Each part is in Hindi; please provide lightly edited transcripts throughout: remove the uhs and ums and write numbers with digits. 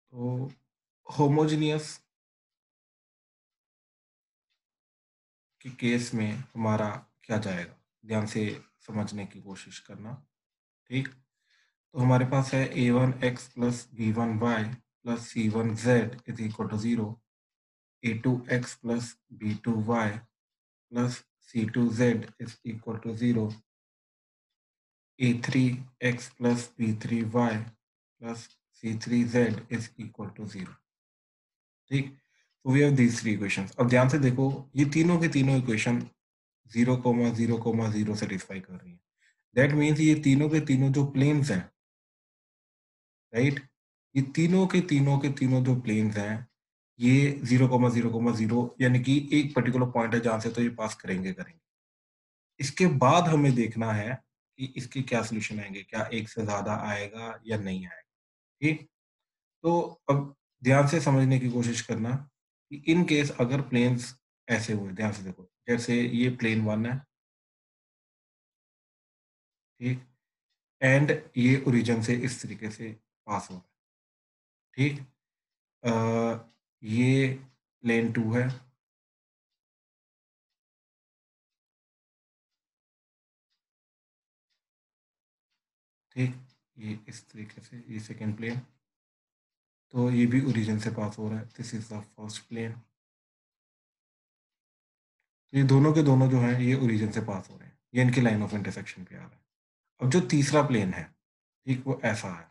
तो होमोजेनियस के केस में हमारा क्या जाएगा, ध्यान से समझने की कोशिश करना। ठीक, तो हमारे पास है a1x plus b1y plus c1z is equal to 0, a2x plus b2y plus c2z is equal to 0, a3x plus b3y plus c3z is equal to 0। ठीक, तो we have these three equations. अब ध्यान से देखो, ये तीनों के तीनों इक्वेशन 0,0,0 सेटिस्फाई कर रही है। दैट मीन्स ये तीनों के तीनों जो प्लेन्स हैं, राइट, ये तीनों के तीनों जो प्लेन्स हैं, ये 0,0,0 यानी कि एक पर्टिकुलर पॉइंट है जहां से तो ये पास करेंगे करेंगे। इसके बाद हमें देखना है कि इसके क्या सोल्यूशन आएंगे, क्या एक से ज्यादा आएगा या नहीं आएगा। ठीक, तो अब ध्यान से समझने की कोशिश करना कि इन केस अगर प्लेन्स ऐसे हुए, ध्यान से देखो, जैसे ये प्लेन 1 है, ठीक, एंड ये ओरिजिन से इस तरीके से पास हो रहा है। ठीक, ये प्लेन 2 है, ठीक, ये इस तरीके से, ये सेकेंड प्लेन, तो ये भी ओरिजिन से पास हो रहा है, this is the first plane. ये दोनों के दोनों जो हैं ये ओरिजिन से पास हो रहे हैं, ये इनकी लाइन ऑफ इंटरसेक्शन पे आ रहा है। अब जो तीसरा प्लेन है, ठीक, वो ऐसा है।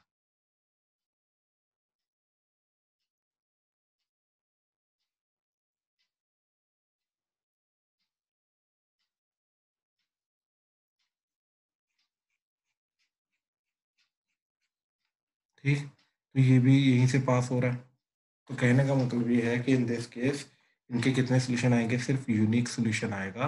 ठीक, तो ये भी यहीं से पास हो रहा है। तो कहने का मतलब ये है कि इन दिस केस इनके कितने सोल्यूशन आएंगे, सिर्फ यूनिक सोल्यूशन आएगा।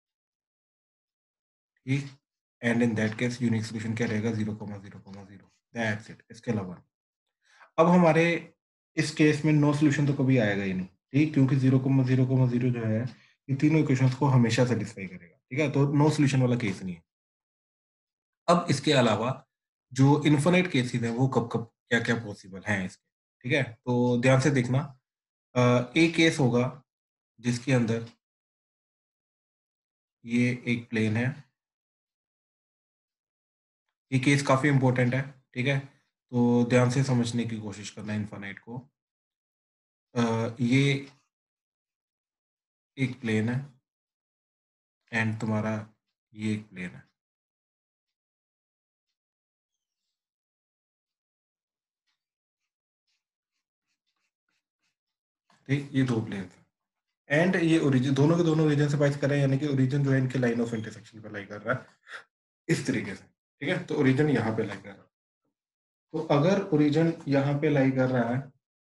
ठीक, and in that case unique solution क्या रहेगा, 0,0,0, दैट्स इट, इसके अलावा। अब हमारे इस केस में नो सोल्यूशन तो कभी आएगा ही नहीं, ठीक, क्योंकि 0,0,0 जो है ये तीनों इक्वेशंस को हमेशा सेटिस्फाई करेगा। ठीक है, तो नो सोल्यूशन वाला केस नहीं है। अब इसके अलावा जो इन्फिनिट केसेस हैं वो कब कब क्या क्या पॉसिबल हैं इसके। ठीक है, तो ध्यान से देखना, एक केस होगा जिसके अंदर ये एक प्लेन है, ये केस काफी इंपॉर्टेंट है। ठीक है, तो ध्यान से समझने की कोशिश करना इन्फिनिट को। ये एक प्लेन है एंड तुम्हारा ये एक प्लेन है। ठीक, ये दो प्लेन है एंड ये ओरिजिन, दोनों के दोनों ओरिजिन से बाइस कर रहे हैं, यानी कि ओरिजिन जो है इनके लाइन ऑफ इंटरसेक्शन पे लाई कर रहा है इस तरीके से। ठीक है, तो ओरिजिन यहाँ पे लाई कर रहा है। तो अगर ओरिजिन यहाँ पे लाई कर रहा है,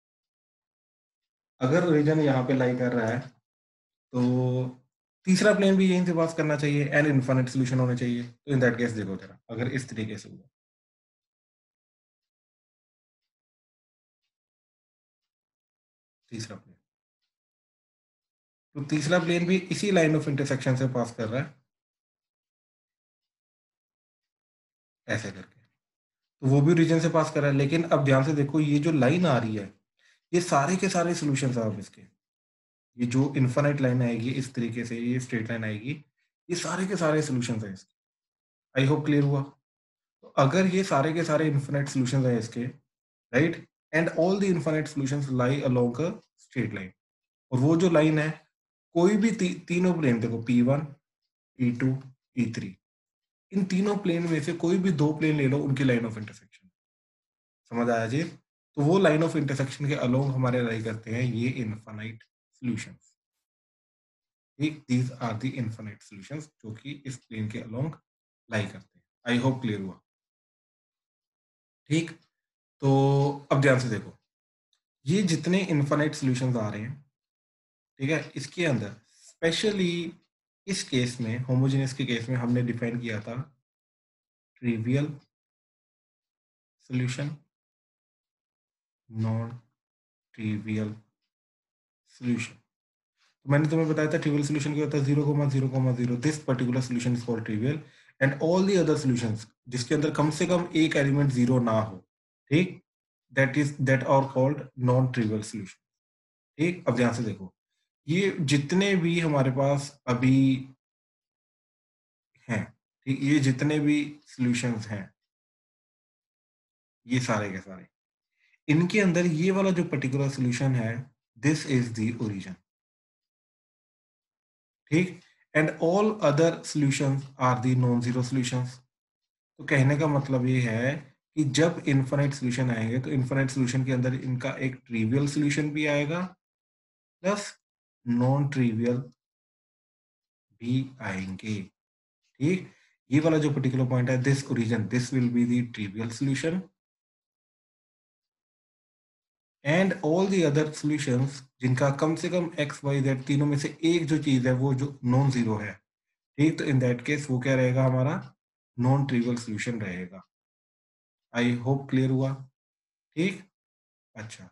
अगर ओरिजिन यहाँ पे लाई कर रहा है, तो तीसरा प्लेन भी यहीं से पास करना चाहिए एंड इनफाइनाइट सोल्यूशन होने चाहिए। तो इन दैट केस देखो जरा, अगर इस तरीके से हुआ, तीसरा प्लेन, तो तीसरा प्लेन भी इसी लाइन ऑफ इंटरसेक्शन से पास कर रहा है, ऐसे करके, तो वो भी रीजन से पास कर रहा है। लेकिन अब ध्यान से देखो, ये जो लाइन आ रही है, ये सारे के सारे सोल्यूशन है अब इसके। ये जो इन्फाइनाइट लाइन आएगी इस तरीके से, ये स्ट्रेट लाइन आएगी, ये सारे के सारे सोल्यूशन है इसके। आई होप क्लियर हुआ। तो अगर ये सारे के सारे इन्फाइनाइट सोल्यूशन है इसके, right, and all the infinite solutions lie along a straight line, और वो जो लाइन है, कोई भी तीनों प्लेन देखो, P1, P2, P3, इन तीनों प्लेन में से कोई भी दो प्लेन ले लो, उनकी लाइन ऑफ इंटरसेक्शन, समझ आया जी? तो वो लाइन ऑफ इंटरसेक्शन के अलोंग हमारे लाई करते हैं ये इनफाइनाइट सॉल्यूशंस। ठीक, these are the infinite solutions जो कि इस प्लेन के अलोंग लाई करते हैं। आई होप क्लियर हुआ। ठीक, तो अब ध्यान से देखो, ये जितने इनफाइनाइट सॉल्यूशंस आ रहे हैं, ठीक है, इसके अंदर स्पेशली इस केस में, होमोजेनियस के केस में, हमने डिफाइन किया था trivial solution, non trivial solution. तो मैंने तुम्हें बताया था ट्रिवियल सॉल्यूशन क्या होता है, 0,0,0, this particular solution is called trivial, and all the other solutions जिसके अंदर कम से कम एक एलिमेंट जीरो ना हो, ठीक, that are called non trivial solution. ठीक, अब ध्यान से देखो, ये जितने भी हमारे पास अभी हैं, ठीक, ये जितने भी सॉल्यूशंस हैं, ये सारे के सारे, इनके अंदर ये वाला जो पर्टिकुलर सॉल्यूशन है, दिस इज द ओरिजिन। ठीक, and all other solutions are the non zero solutions. तो कहने का मतलब ये है कि जब इनफाइनाइट सॉल्यूशन आएंगे तो इनफाइनाइट सॉल्यूशन के अंदर इनका एक ट्रिवियल सॉल्यूशन भी आएगा प्लस नॉन ट्रिवियल भी आएंगे। ठीक, ये वाला जो पर्टिकुलर पॉइंट है, this origin, this will be the trivial solution and all the other solutions जिनका कम से कम एक्स वाई जेड तीनों में से एक जो चीज है वो जो नॉन जीरो है। ठीक, तो इन दैट केस वो क्या रहेगा, हमारा नॉन ट्रिवियल सॉल्यूशन रहेगा। आई होप क्लियर हुआ। ठीक, अच्छा,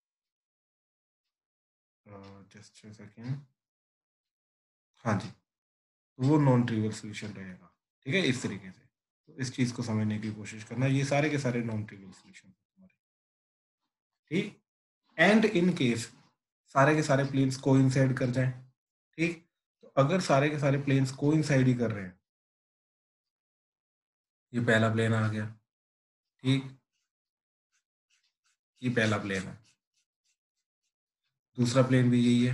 जस्ट सेकेंड, हाँ जी, तो वो नॉन ट्रिवियल सॉल्यूशन रहेगा। ठीक है, इस तरीके से तो इस चीज को समझने की कोशिश करना, ये सारे के सारे नॉन ट्रिवियल सॉल्यूशन हमारे। ठीक, एंड इन केस सारे के सारे प्लेन्स कोइंसाइड कर जाएं। ठीक, तो अगर सारे के सारे प्लेन्स कोइंसाइड ही कर रहे हैं, ये पहला प्लेन आ गया। ठीक, ये पहला प्लेन है, दूसरा प्लेन भी यही है।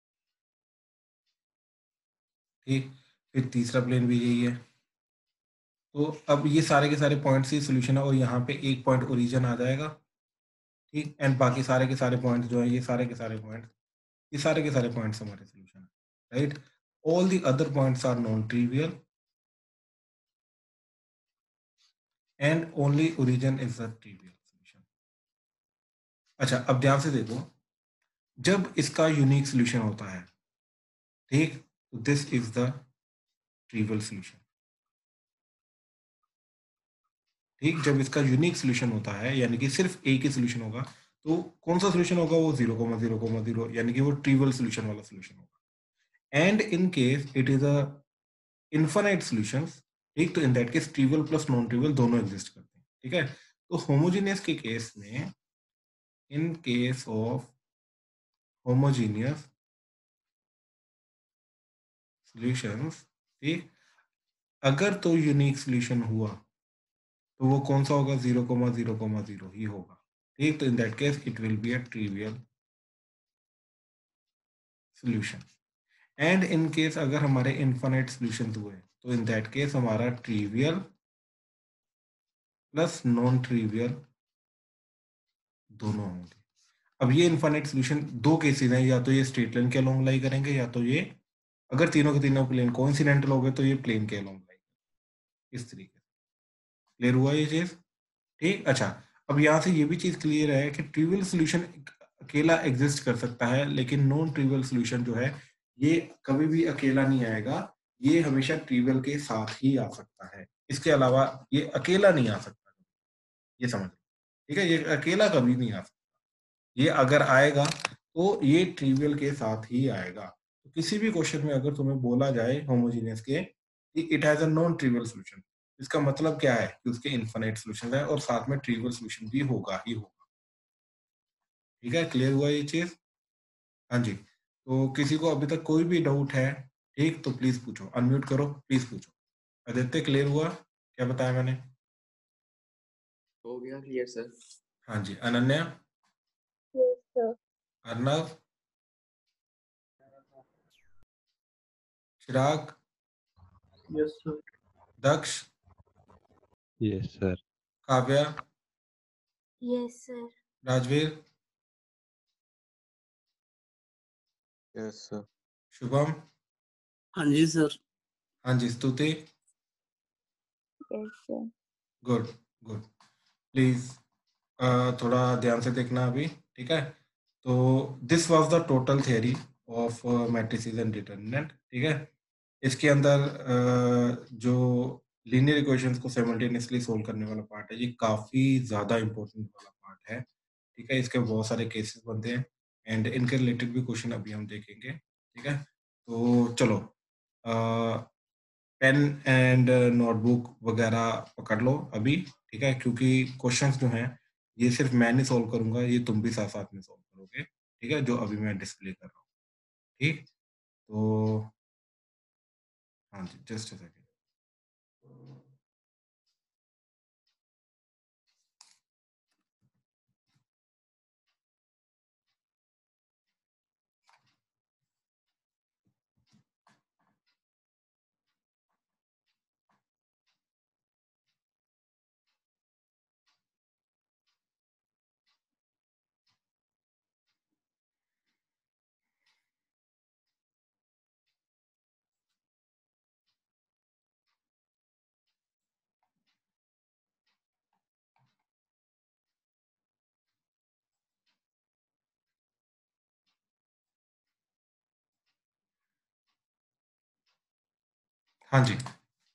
ठीक, फिर तीसरा प्लेन भी यही है। तो अब ये सारे के सारे पॉइंट्स ही सोल्यूशन है और यहाँ पे एक पॉइंट ओरिजिन आ जाएगा। ठीक, एंड बाकी सारे के सारे पॉइंट्स जो है, ये सारे के सारे पॉइंट्स, ये सारे के सारे पॉइंट्स हमारे सोल्यूशन है। Right, all the other points are non trivial and only origin is the trivial solution. अच्छा, अब ध्यान से देखो, जब इसका यूनिक सोल्यूशन होता है, ठीक, तो this is the trivial solution. ठीक, जब इसका यूनिक सोल्यूशन होता है यानी कि सिर्फ एक ही सोल्यूशन होगा, तो कौन सा सोल्यूशन होगा, वो 0,0,0 यानी कि वो ट्रिवियल सोल्यूशन वाला सोल्यूशन होगा। And in case it is a infinite solution, ठीक, तो in that case trivial plus non trivial दोनों एग्जिस्ट करते हैं। ठीक है, तो होमोजीनियस के केस में, in case of homogeneous solutions, ठीक, अगर तो यूनिक सॉल्यूशन हुआ तो वो कौन सा होगा, 0,0,0 ही होगा। ठीक, तो in that case it will be a trivial solution. And in case अगर हमारे इनफाइनाइट सॉल्यूशन हुए तो इन दैट केस हमारा ट्रिवियल प्लस नॉन ट्रिवियल दोनों होंगे। अब ये इनफाइनाइट सॉल्यूशन दो केसेस हैं, या तो ये स्ट्रेट लाइन के अलोंग लाई करेंगे, या तो ये, अगर तीनों के तीनों प्लेन कोइंसिडेंटल हो गए तो ये प्लेन के अलोंग लाई करेंगे। इस तरीके से क्लियर हुआ ये चीज। ठीक, अच्छा, अब यहाँ से ये भी चीज क्लियर है कि ट्रिवियल सॉल्यूशन अकेला एग्जिस्ट कर सकता है, लेकिन नॉन ट्रिवियल सॉल्यूशन जो है ये कभी भी अकेला नहीं आएगा, ये हमेशा ट्रिवियल के साथ ही आ सकता है। इसके अलावा ये अकेला नहीं आ सकता, ये समझ लो। ठीक है, ये अकेला कभी नहीं आ सकता, ये अगर आएगा तो ये ट्रिवियल के साथ ही आएगा। तो किसी भी क्वेश्चन में अगर तुम्हें बोला जाए होमोजीनियस के it has a non trivial solution, इसका मतलब क्या है कि उसके इनफाइनाइट सॉल्यूशन है और साथ में ट्रिवियल सॉल्यूशन भी होगा ही होगा। ठीक है, क्लियर हुआ ये चीज। हाँ जी, तो किसी को अभी तक कोई भी डाउट है, ठीक, तो प्लीज पूछो, अनम्यूट करो, प्लीज पूछो। आदित्य, क्लियर हुआ क्या बताया मैंने? हो गया क्लियर सर। हाँ जी, Ananya, Yes, sir. Arnav, Chirag, Yes, sir. Daksh, Yes, sir. Kavya, Yes, sir. Rajveer, yes sir. Shubham, हाँ जी सर। हाँ जी, Stuti, Yes, sir. Good good. Please थोड़ा ध्यान से देखना अभी। ठीक है, तो this was the total theory of matrices and determinant. ठीक है, इसके अंदर जो लीनियर इक्वेशंस को साइमल्टेनियसली सोल्व करने वाला पार्ट है, ये काफी ज्यादा इंपॉर्टेंट वाला पार्ट है। ठीक है, इसके बहुत सारे केसेस बनते हैं एंड इनके रिलेटेड भी क्वेश्चन अभी हम देखेंगे। ठीक है, तो चलो पेन एंड नोटबुक वगैरह पकड़ लो अभी। ठीक है, क्योंकि क्वेश्चंस जो हैं ये सिर्फ मैं नहीं सॉल्व करूंगा, ये तुम भी साथ साथ में सॉल्व करोगे, ठीक है, जो अभी मैं डिस्प्ले कर रहा हूँ। ठीक, तो हाँ जी, जस्ट अ सेकेंड। हाँ जी,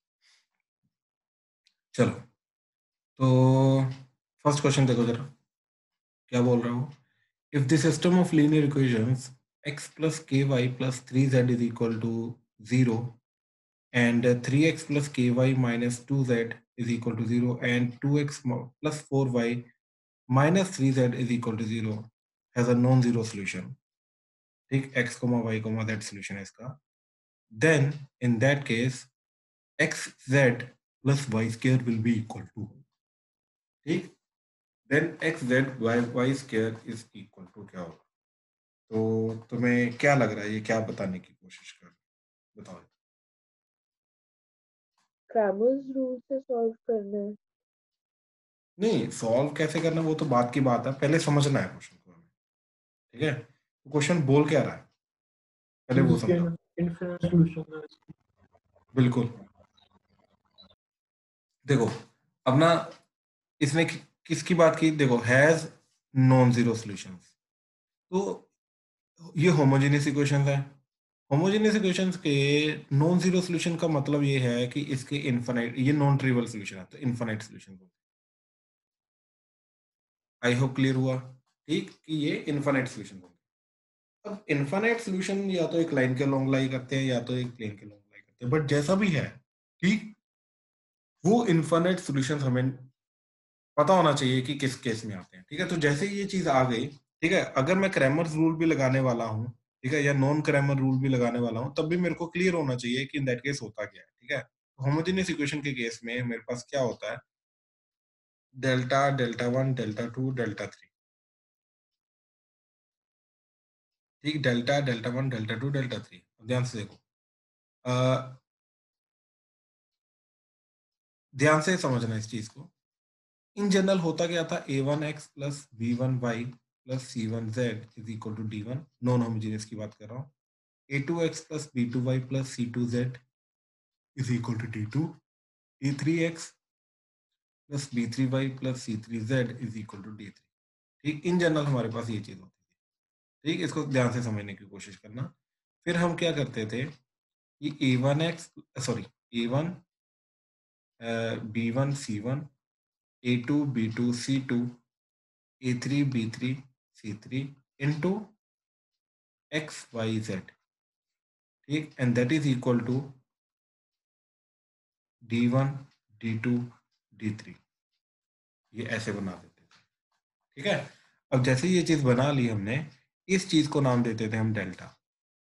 चलो, तो फर्स्ट क्वेश्चन देखो जरा, क्या बोल रहा हूँ। If the system of linear equations x plus ky plus 3z is equal to 0 and 3x plus ky minus 2z is equal to 0 and 2x plus 4y minus 3z is equal to 0 has a non-zero solution, ठीक, x, y, z solution है इसका, then in that case xz plus y square will be equal to, ठीक, then xz y square is equal to क्या होगा। तो तुम्हें क्या लग रहा है, ये क्या बताने की कोशिश कर रहे हो? बताओ। क्रैमर्स रूल से सॉल्व करना है। नहीं, सॉल्व कैसे करना वो तो बात की बात है, पहले समझना है क्वेश्चन को हमें, ठीक है। तो क्वेश्चन बोल क्या रहा है, पहले वो समझो। इनफिनिट सॉल्यूशन है। बिल्कुल, देखो अब ना, इसने किसकी बात की, देखो हैज नॉन जीरो सॉल्यूशंस, तो ये होमोजेनियस इक्वेशंस है। होमोजेनियस इक्वेशंस के नॉन जीरो सॉल्यूशन का मतलब ये है कि इसके इनफाइनाइट, ये नॉन ट्रिवियल सॉल्यूशन है, तो infinite solution. I hope clear हुआ, ठीक, कि ये इनफाइनाइट सॉल्यूशन होगा। अब इनफाइनाइट सॉल्यूशन या तो एक लाइन के लॉन्ग लाई करते हैं या तो एक प्लेन के लॉन्ग लाई करते हैं, बट जैसा भी है, ठीक, वो इनफाइनाइट सॉल्यूशंस हमें पता होना चाहिए कि किस केस में आते हैं, ठीक है। तो जैसे ये चीज आ गई, ठीक है, अगर मैं क्रैमर्स रूल भी लगाने वाला हूँ, ठीक है, या नॉन क्रैमर रूल भी लगाने वाला हूँ, तब भी मेरे को क्लियर होना चाहिए कि इन दैट केस होता क्या है, ठीक है। होमोजेनियस इक्वेशन के केस में मेरे पास क्या होता है, delta, delta one, delta two, delta three, ठीक, delta, delta one, delta two, delta three. ध्यान से देखो, ध्यान से समझना इस चीज को। इन जनरल होता क्या था, a1x plus b1y plus c1z is equal to d1, non homogeneous की बात कर रहा हूँ। a2x plus b2y plus c2z is equal to d2, a3x plus b3y plus c3z is equal to d3, ठीक। इन जनरल हमारे पास ये चीज होती थी, ठीक, इसको ध्यान से समझने की कोशिश करना। फिर हम क्या करते थे कि a1x, sorry, a1 b1 c1, a2 b2 c2, a3 b3 c3 into x y z, ठीक, and that is equal to d1 d2 d3, ये ऐसे बना देते थे, ठीक है। अब जैसे ये चीज बना ली हमने, इस चीज को नाम देते थे हम डेल्टा।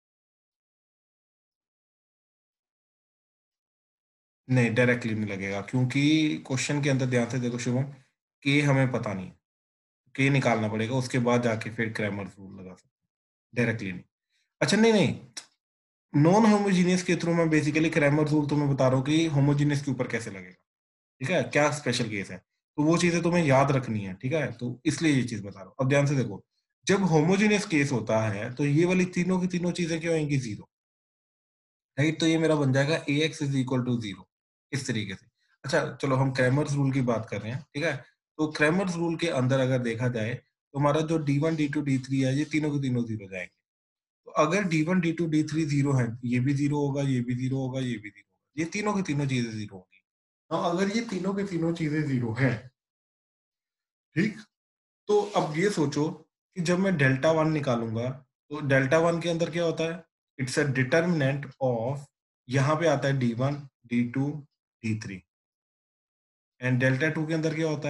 नहीं, डायरेक्टली नहीं लगेगा, क्योंकि क्वेश्चन के अंदर ध्यान से देखो शुभम, के हमें पता नहीं, के निकालना पड़ेगा, उसके बाद जाके फिर क्रैमर रूल लगा सकते हैं, डायरेक्टली नहीं। अच्छा, नहीं नहीं, नॉन होमोजीनियस के थ्रू मैं बेसिकली क्रैमर रूल तुम्हें बता रहा हूँ कि होमोजीनियस के ऊपर कैसे लगेगा, ठीक है, क्या स्पेशल केस है, तो वो चीजें तुम्हें याद रखनी है, ठीक है। तो इसलिए ये चीज बता रहा हूँ। अब ध्यान से देखो, जब होमोजीनियस केस होता है तो ये वाली तीनों की तीनों चीजें क्या होंगी, जीरो, राइट। तो ये मेरा बन जाएगा ax is equal to zero, इस तरीके से। अच्छा चलो, हम क्रैमर्स रूल की बात कर रहे हैं, ठीक है। तो क्रैमर्स रूल के अंदर अगर देखा जाए तो हमारा जो d1 d2 d3 है, ये तीनों के तीनों जीरो जाएंगे। तो अगर d1 d2 d3 जीरो है, ये भी जीरो होगा, ये भी जीरो होगा, ये भी जीरो होगा, ये तीनों की तीनों चीजें जीरो होंगी। हाँ, अगर ये तीनों की तीनों चीजें जीरो है, ठीक, तो अब ये सोचो कि जब मैं डेल्टा वन निकालूंगा, तो डेल्टा वन के अंदर क्या होता है, इट्स अ डिटर्मिनेंट ऑफ, यहाँ पे आता है d1 d2 d3, and delta two के अंदर क्या होता है,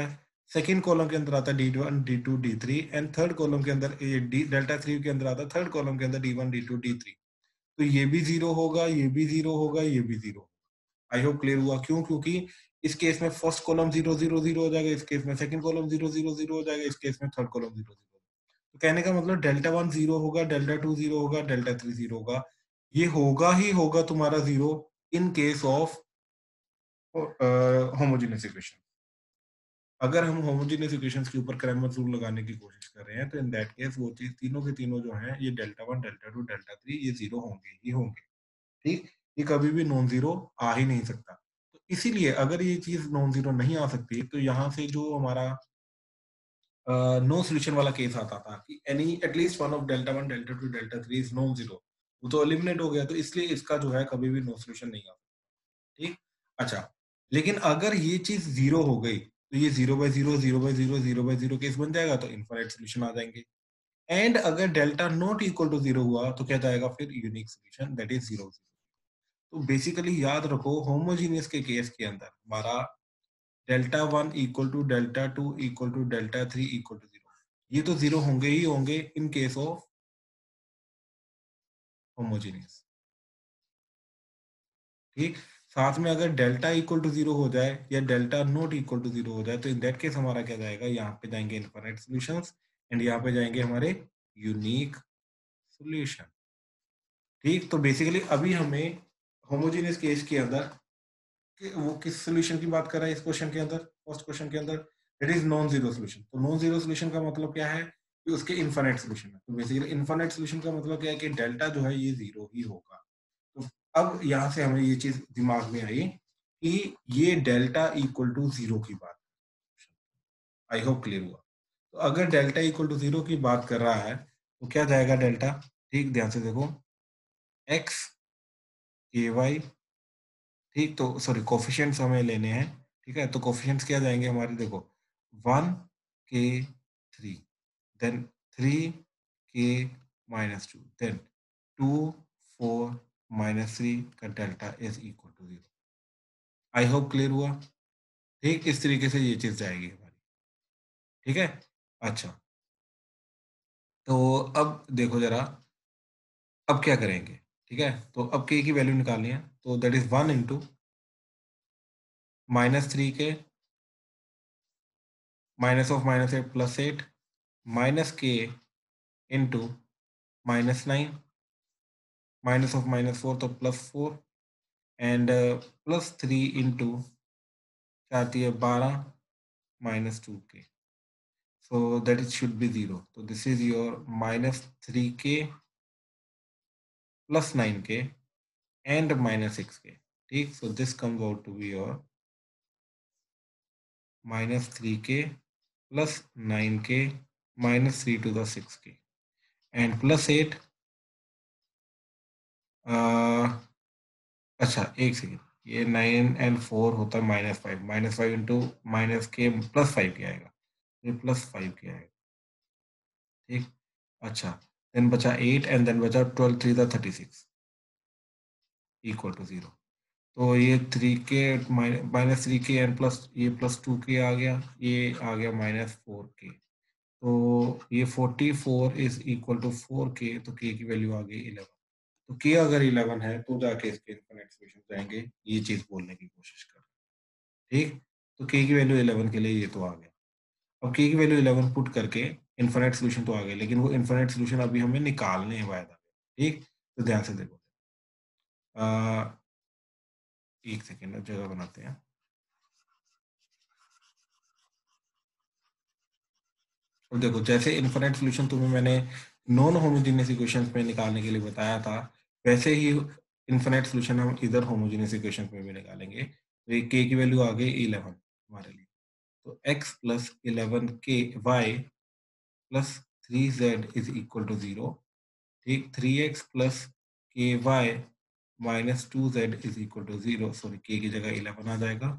सेकेंड कॉलम के अंदर आता है D1 D2 D3 and third column के अंदर डेल्टा 3 के अंदर आता है थर्ड कॉलम के अंदर D1 D2 D3। तो ये भी 0 होगा, ये भी 0 होगा, ये भी 0। आई होप क्लियर हुआ। क्यों? क्योंकि इस केस में फर्स्ट कॉलम 0 0 0 हो जाएगा, इस केस में सेकंड कॉलम 0 0 0 हो जाएगा, इस केस में थर्ड कॉलम 0 0। तो कहने का मतलब डेल्टा 1 0 होगा, डेल्टा 2 0 होगा, डेल्टा 3 0 होगा। ये होगा ही होगा तुम्हारा 0 in case of homogeneous equation. अगर हम होमोजेनियस इक्वेशंस के ऊपर क्रैमर रूल लगाने की कोशिश कर रहे हैं तो इन दैट केस वो चीज तीनों के तीनों जो है ये डेल्टा 1 डेल्टा 2 डेल्टा 3 ये 0 होंगे ही होंगे। ठीक, ये कभी भी नॉन जीरो आ ही नहीं सकता। तो इसीलिए अगर ये चीज नॉन जीरो नहीं आ सकती तो यहाँ से जो हमारा नो सोल्यूशन वाला केस आता था कि any at least one of delta 1 delta 2 delta 3 is non zero, वो तो एलिमिनेट हो गया। तो इसलिए इसका जो है कभी भी नो सोल्यूशन नहीं आता। ठीक, अच्छा, लेकिन अगर ये चीज 0 हो गई तो ये 0/0 0/0 0/0 केस बन जाएगा, तो इनफाइनाइट सोल्यूशन आ जाएंगे। एंड अगर डेल्टा नॉट इक्वल टू 0 हुआ तो क्या जाएगा फिर यूनिक सोल्यूशन, दैट इज 0 0। तो बेसिकली याद रखो होमोजीनियस के केस के अंदर हमारा delta 1 equal to delta 2 equal to delta 3 equal to 0, ये तो 0 होंगे ही होंगे इन केस ऑफ होमोजीनियस। ठीक, साथ में अगर डेल्टा इक्वल टू 0 हो जाए या डेल्टा नॉट इक्वल टू 0 हो जाए तो इन दैट केस हमारा क्या जाएगा, यहाँ पे जाएंगे इनफाइनाइट सॉल्यूशंस एंड यहाँ पे जाएंगे हमारे यूनिक सॉल्यूशन। ठीक, तो बेसिकली अभी हमें होमोजीनियस केस के अंदर वो किस सॉल्यूशन की बात कर रहा है इस क्वेश्चन के अंदर, फर्स्ट क्वेश्चन के अंदर it is non zero solution. तो नॉन जीरो सॉल्यूशन का मतलब क्या है कि उसके इनफाइनाइट सॉल्यूशन है। तो बेसिकली इनफाइनाइट सॉल्यूशन का मतलब क्या है कि डेल्टा जो है ये 0 ही होगा। तो अब यहाँ से हमें ये चीज दिमाग में आई कि ये डेल्टा इक्वल टू 0 की बात, आई होप क्लियर हुआ। तो अगर डेल्टा इक्वल टू 0 की बात कर रहा है तो क्या जाएगा डेल्टा, ठीक ध्यान से देखो, एक्स के वाई, ठीक, तो सॉरी कोफिशिएंट्स हमें लेने हैं। ठीक है, तो कोफिशिएंट्स क्या जाएंगे हमारे, देखो 1 के 3 देन 3 के -2 देन 2 4 -3 का delta is equal to 0। I hope clear हुआ। ठीक, इस तरीके से ये चीज जाएगी हमारी। ठीक है, अच्छा, तो अब देखो जरा अब क्या करेंगे। ठीक है, तो अब के की वैल्यू निकालनी है, तो दैट इज 1 इंटू -3 के -(-8) +8 -k into -9 -(-4) तो +4 and +3 into 4 12 -2k, so that it should be 0. So this is your -3k +9k and -6k. ठीक, so this comes out to be your -3k +9k -3 to the 6k and +8 अच्छा एक सेकेंड, ये 9 and 4 होता है -5 इंटू -k +5 के आएगा, ये +5 के आएगा। ठीक, अच्छा, देन बचा 8 एंड देन बचा 12 3 था 36 इक्वल टू 0। तो ये 3k -3k एंड प्लस ये +2k आ गया, ये आ गया -4k। तो ये 44 इज इक्वल टू 4k, तो k की वैल्यू आ गई 11। तो k अगर 11 है तो जाके इसके इनफिनिट सॉल्यूशन जाएंगे, ये चीज बोलने की कोशिश कर रहे हैं। ठीक, तो k की वैल्यू 11 के लिए ये तो आ गया। अब k की वैल्यू 11 पुट करके इनफिनिट सॉल्यूशन तो आ गया, लेकिन वो इनफिनिट सॉल्यूशन अभी हमें निकालने हैं वायदा। ठीक, तो ध्यान से देखो, एक सेकेंड जगह बनाते हैं। अब देखो, जैसे इनफिनिट सॉल्यूशन तुम्हें मैंने नॉन होमोजेनियस इक्वेशंस में निकालने के लिए बताया था, वैसे ही इनफिनिट सॉल्यूशन हम इधर होमोजेनियस इक्वेशंस में भी निकालेंगे। तो ये k की वैल्यू आ गई 11 हमारे लिए, तो x + 11k y + 3z is equal to 0। ठीक, 3x + ky - 2z is equal to 0, sorry k की जगह 11 आ जाएगा।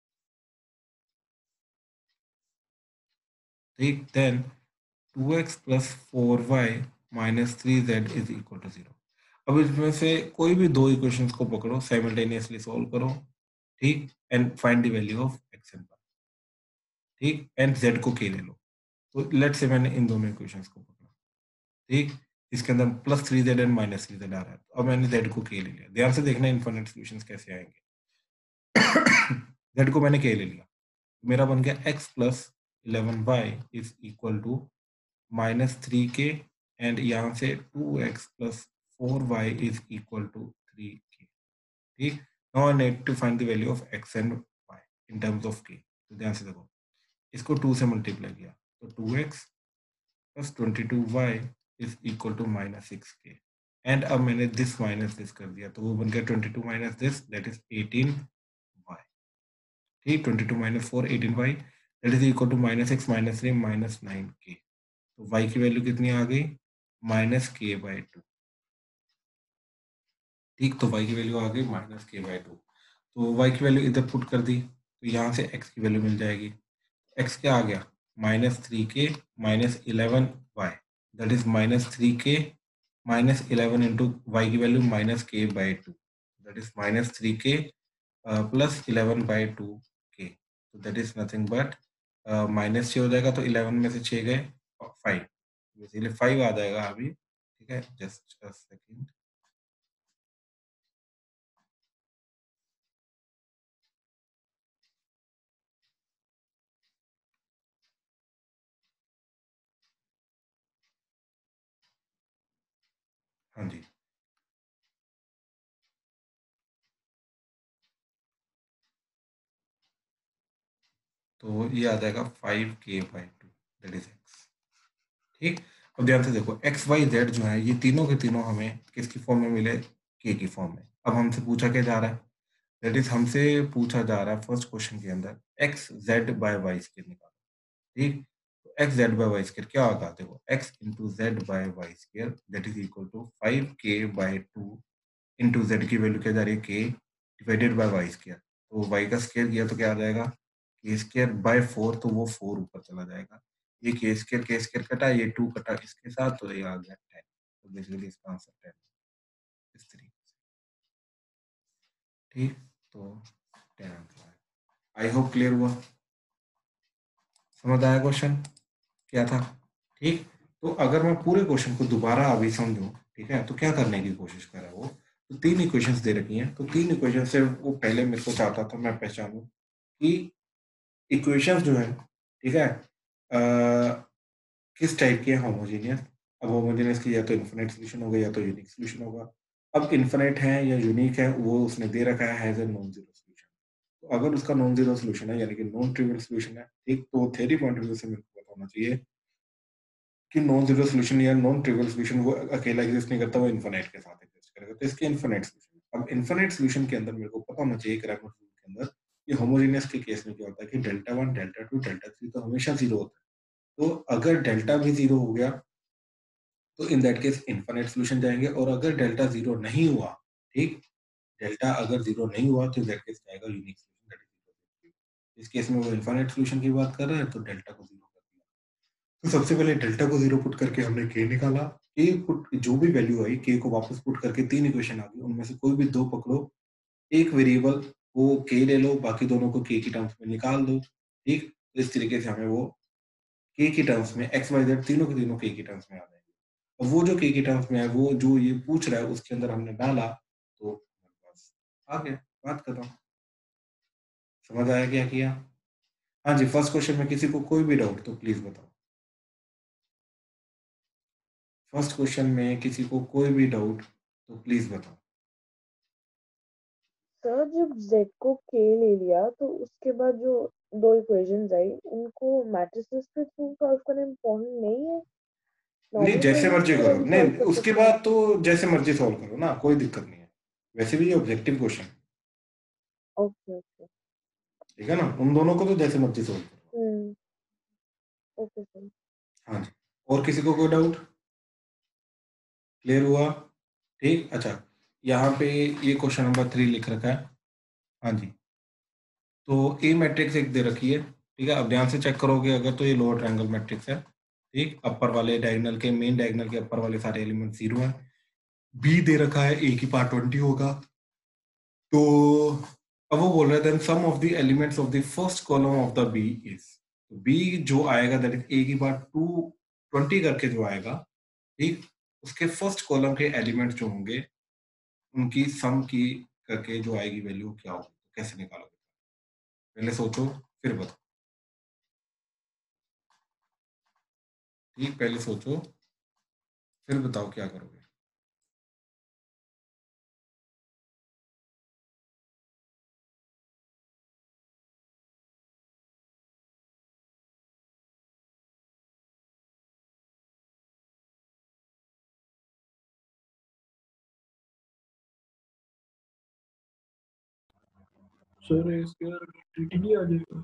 ठीक, then 2x + 4y - 3z is equal to 0। अब इसमें से कोई भी दो इक्वेशंस को पकड़ो, साइमल्टेनियसली सॉल्व करो। ठीक, and find the value of x and y। ठीक, एंड z को k ले लो। तो लेट्स से मैंने इन दोनों इक्वेशंस को पकड़ा, ठीक, इसके अंदर +3z एंड -3z आ रहा है, तो अब मैंने z को k ले लिया। ध्यान से देखना इनफाइनाइट सॉल्यूशंस कैसे आएंगे। z को मैंने k ले लिया, मेरा बन गया x + 11y is equal to -3k and यहाँ से 2x + 4y is equal to 3k। ठीक, now I need to find the value of x and y in terms of k। तो ध्यान से देखो, इसको 2 से मल्टीप्लाई किया तो 2x + 22y is equal to -6k and अब मैंने दिस माइनस दिस कर दिया, तो वो बन गया 22 minus this, that is 18y। ठीक, 22 - 4 18y that is equal to -6 - 3 -9k। तो y की वैल्यू कितनी आ गई, -k/2। ठीक, तो y की वैल्यू आ गई -k/2। तो y की वैल्यू इधर पुट कर दी, तो यहाँ से x की वैल्यू मिल जाएगी। x क्या आ गया, -3k - 11y that is -3k - 11 into y की वैल्यू -k/2 that is -3k + 11/2k। तो that is nothing but minus 6 हो जाएगा, तो 11 में से 6 गए 5, बेसिकली 5 आ जाएगा अभी। ठीक है, जस्ट अ सेकंड। हाँ जी, तो ये आ जाएगा 5k/2 दैट इज x। ठीक, अब ध्यान से देखो x y z जो है ये तीनों के तीनों हमें किसकी फॉर्म में मिले, k की फॉर्म में। अब हमसे पूछा क्या जा रहा है, दैट इज हमसे पूछा जा रहा है फर्स्ट क्वेश्चन के अंदर x z/y स्क्वायर निकालो। ठीक, तो x z/y स्क्वायर क्या होगा, देखो x into z/y square that is equal to 5k/2 into z की वैल्यू क्या जा रही है k divided by y square. तो y का स्क्वायर किया तो क्या आ जाएगा, k²/4, तो वो 4 ऊपर चला जाएगा। ये k² कटा, ये 2 कटा इसके साथ, तो ये आ गया 10। तो बेसिकली इसका आंसर 10 इस तरीके से। ठीक, तो 10 आंसर है। आई होप क्लियर हुआ, समझ आया क्वेश्चन क्या था। ठीक, तो अगर मैं पूरे क्वेश्चन को दोबारा अभी समझूं, ठीक है, तो क्या करने की कोशिश कर रहा है वो, तो 3 इक्वेशंस दे रखी हैं, तो 3 इक्वेशन से वो पहले मेरे को चाहता था मैं पहचानूं कि इक्वेशंस जो है, ठीक है, किस टाइप की है, होमोजेनियस। अब होमोजेनियस की या तो इन्फिनिट सॉल्यूशन होगा या तो यूनिक सॉल्यूशन होगा। अब इन्फिनिट है या यूनिक है वो उसने दे रखा है as a non zero solution. तो अगर उसका नॉन जीरो सॉल्यूशन है यानी कि नॉन ट्रिवियल सॉल्यूशन है, ठीक, तो थ्योरी पॉइंट ऑफ व्यू से मेरे को पता होना चाहिए कि नॉन जीरो सॉल्यूशन या नॉन ट्रिवियल सॉल्यूशन वो अकेला एग्जिस्ट नहीं करता, वो इन्फिनिट के साथ एग्जिस्ट करेगा। तो इसके इन्फिनिट सॉल्यूशन, अब इन्फिनिट सॉल्यूशन के अंदर मेरे को पता होना चाहिए क्रैमर रूल के अंदर ये होमोजेनियस के केस में क्या होता है कि Δ1 Δ2 Δ3 तो हमेशा जीरो होता है। तो अगर डेल्टा भी जीरो हो गया तो in that case infinite solution जाएंगे, और अगर डेल्टा जीरो नहीं हुआ, ठीक, डेल्टा अगर जीरो नहीं हुआ तो इन दैट केस जाएगा यूनिक सॉल्यूशन दैट इज इस केस में वो इन्फिनिट सॉल्यूशन की बात कर रहे हैं, तो डेल्टा को जीरो कर दिया। तो सबसे पहले डेल्टा को जीरो पुट करके हमने के निकाला, के पुट जो भी वैल्यू आई के को वापस पुट करके 3 इक्वेशन आ गई, उनमें से कोई भी 2 पकड़ो, एक वेरिएबल वो के ले लो, बाकी दोनों को के की टर्म्स में निकाल दो। ठीक, तो इस तरीके से हमें वो के की टर्म्स में एक्स वाई जेड तीनों के तीनों के टर्म्स में आ जाएंगे। अब वो जो के टर्म्स में है वो जो ये पूछ रहा है उसके अंदर हमने डाला, तो बस आ गया, बात खत्म। समझ आया क्या किया। हाँ जी, फर्स्ट क्वेश्चन में किसी को कोई भी डाउट तो प्लीज बताओ। फर्स्ट क्वेश्चन में किसी को कोई भी डाउट तो प्लीज बताओ। सर जब z को k ले लिया तो उसके बाद जो 2 इक्वेशंस आई उनको मैट्रिसेस के थ्रू सॉल्व करना इम्पोर्टेंट नहीं है। नहीं, जैसे मर्जी करो, नहीं उसके सकते हैं। बाद तो जैसे मर्जी सॉल्व करो ना, कोई दिक्कत नहीं है। वैसे भी ये ऑब्जेक्टिव क्वेश्चन, ओके ओके ठीक है ना, उन दोनों को तो जैसे मर्जी सॉल्व करो। Okay sir. हाँ जी, और किसी को कोई डाउट, क्लियर हुआ। ठीक, अच्छा, यहाँ पे ये क्वेश्चन नंबर 3 लिख रखा है। हाँ जी, तो ए मैट्रिक्स एक दे रखी है, ठीक है। अब ध्यान से चेक करोगे अगर तो ये लोअर ट्रायंगल मैट्रिक्स है, ठीक। अपर वाले डायगोनल के, मेन डायगोनल के अपर वाले सारे एलिमेंट 0 है। बी दे रखा है, ए की पार्ट 20 होगा। तो अब वो बोल रहे थे sum of the elements of the first column of the B is, तो बी जो आएगा दैट इज ए की पावर 220 करके जो आएगा, ठीक, उसके फर्स्ट कॉलम के एलिमेंट जो होंगे उनकी सम की करके जो आएगी वैल्यू क्या होगी, तो कैसे निकालोगे? पहले सोचो फिर बताओ। ठीक, पहले सोचो फिर बताओ क्या करोगे। सर इसके आइडेंटिटी आ जाएगा।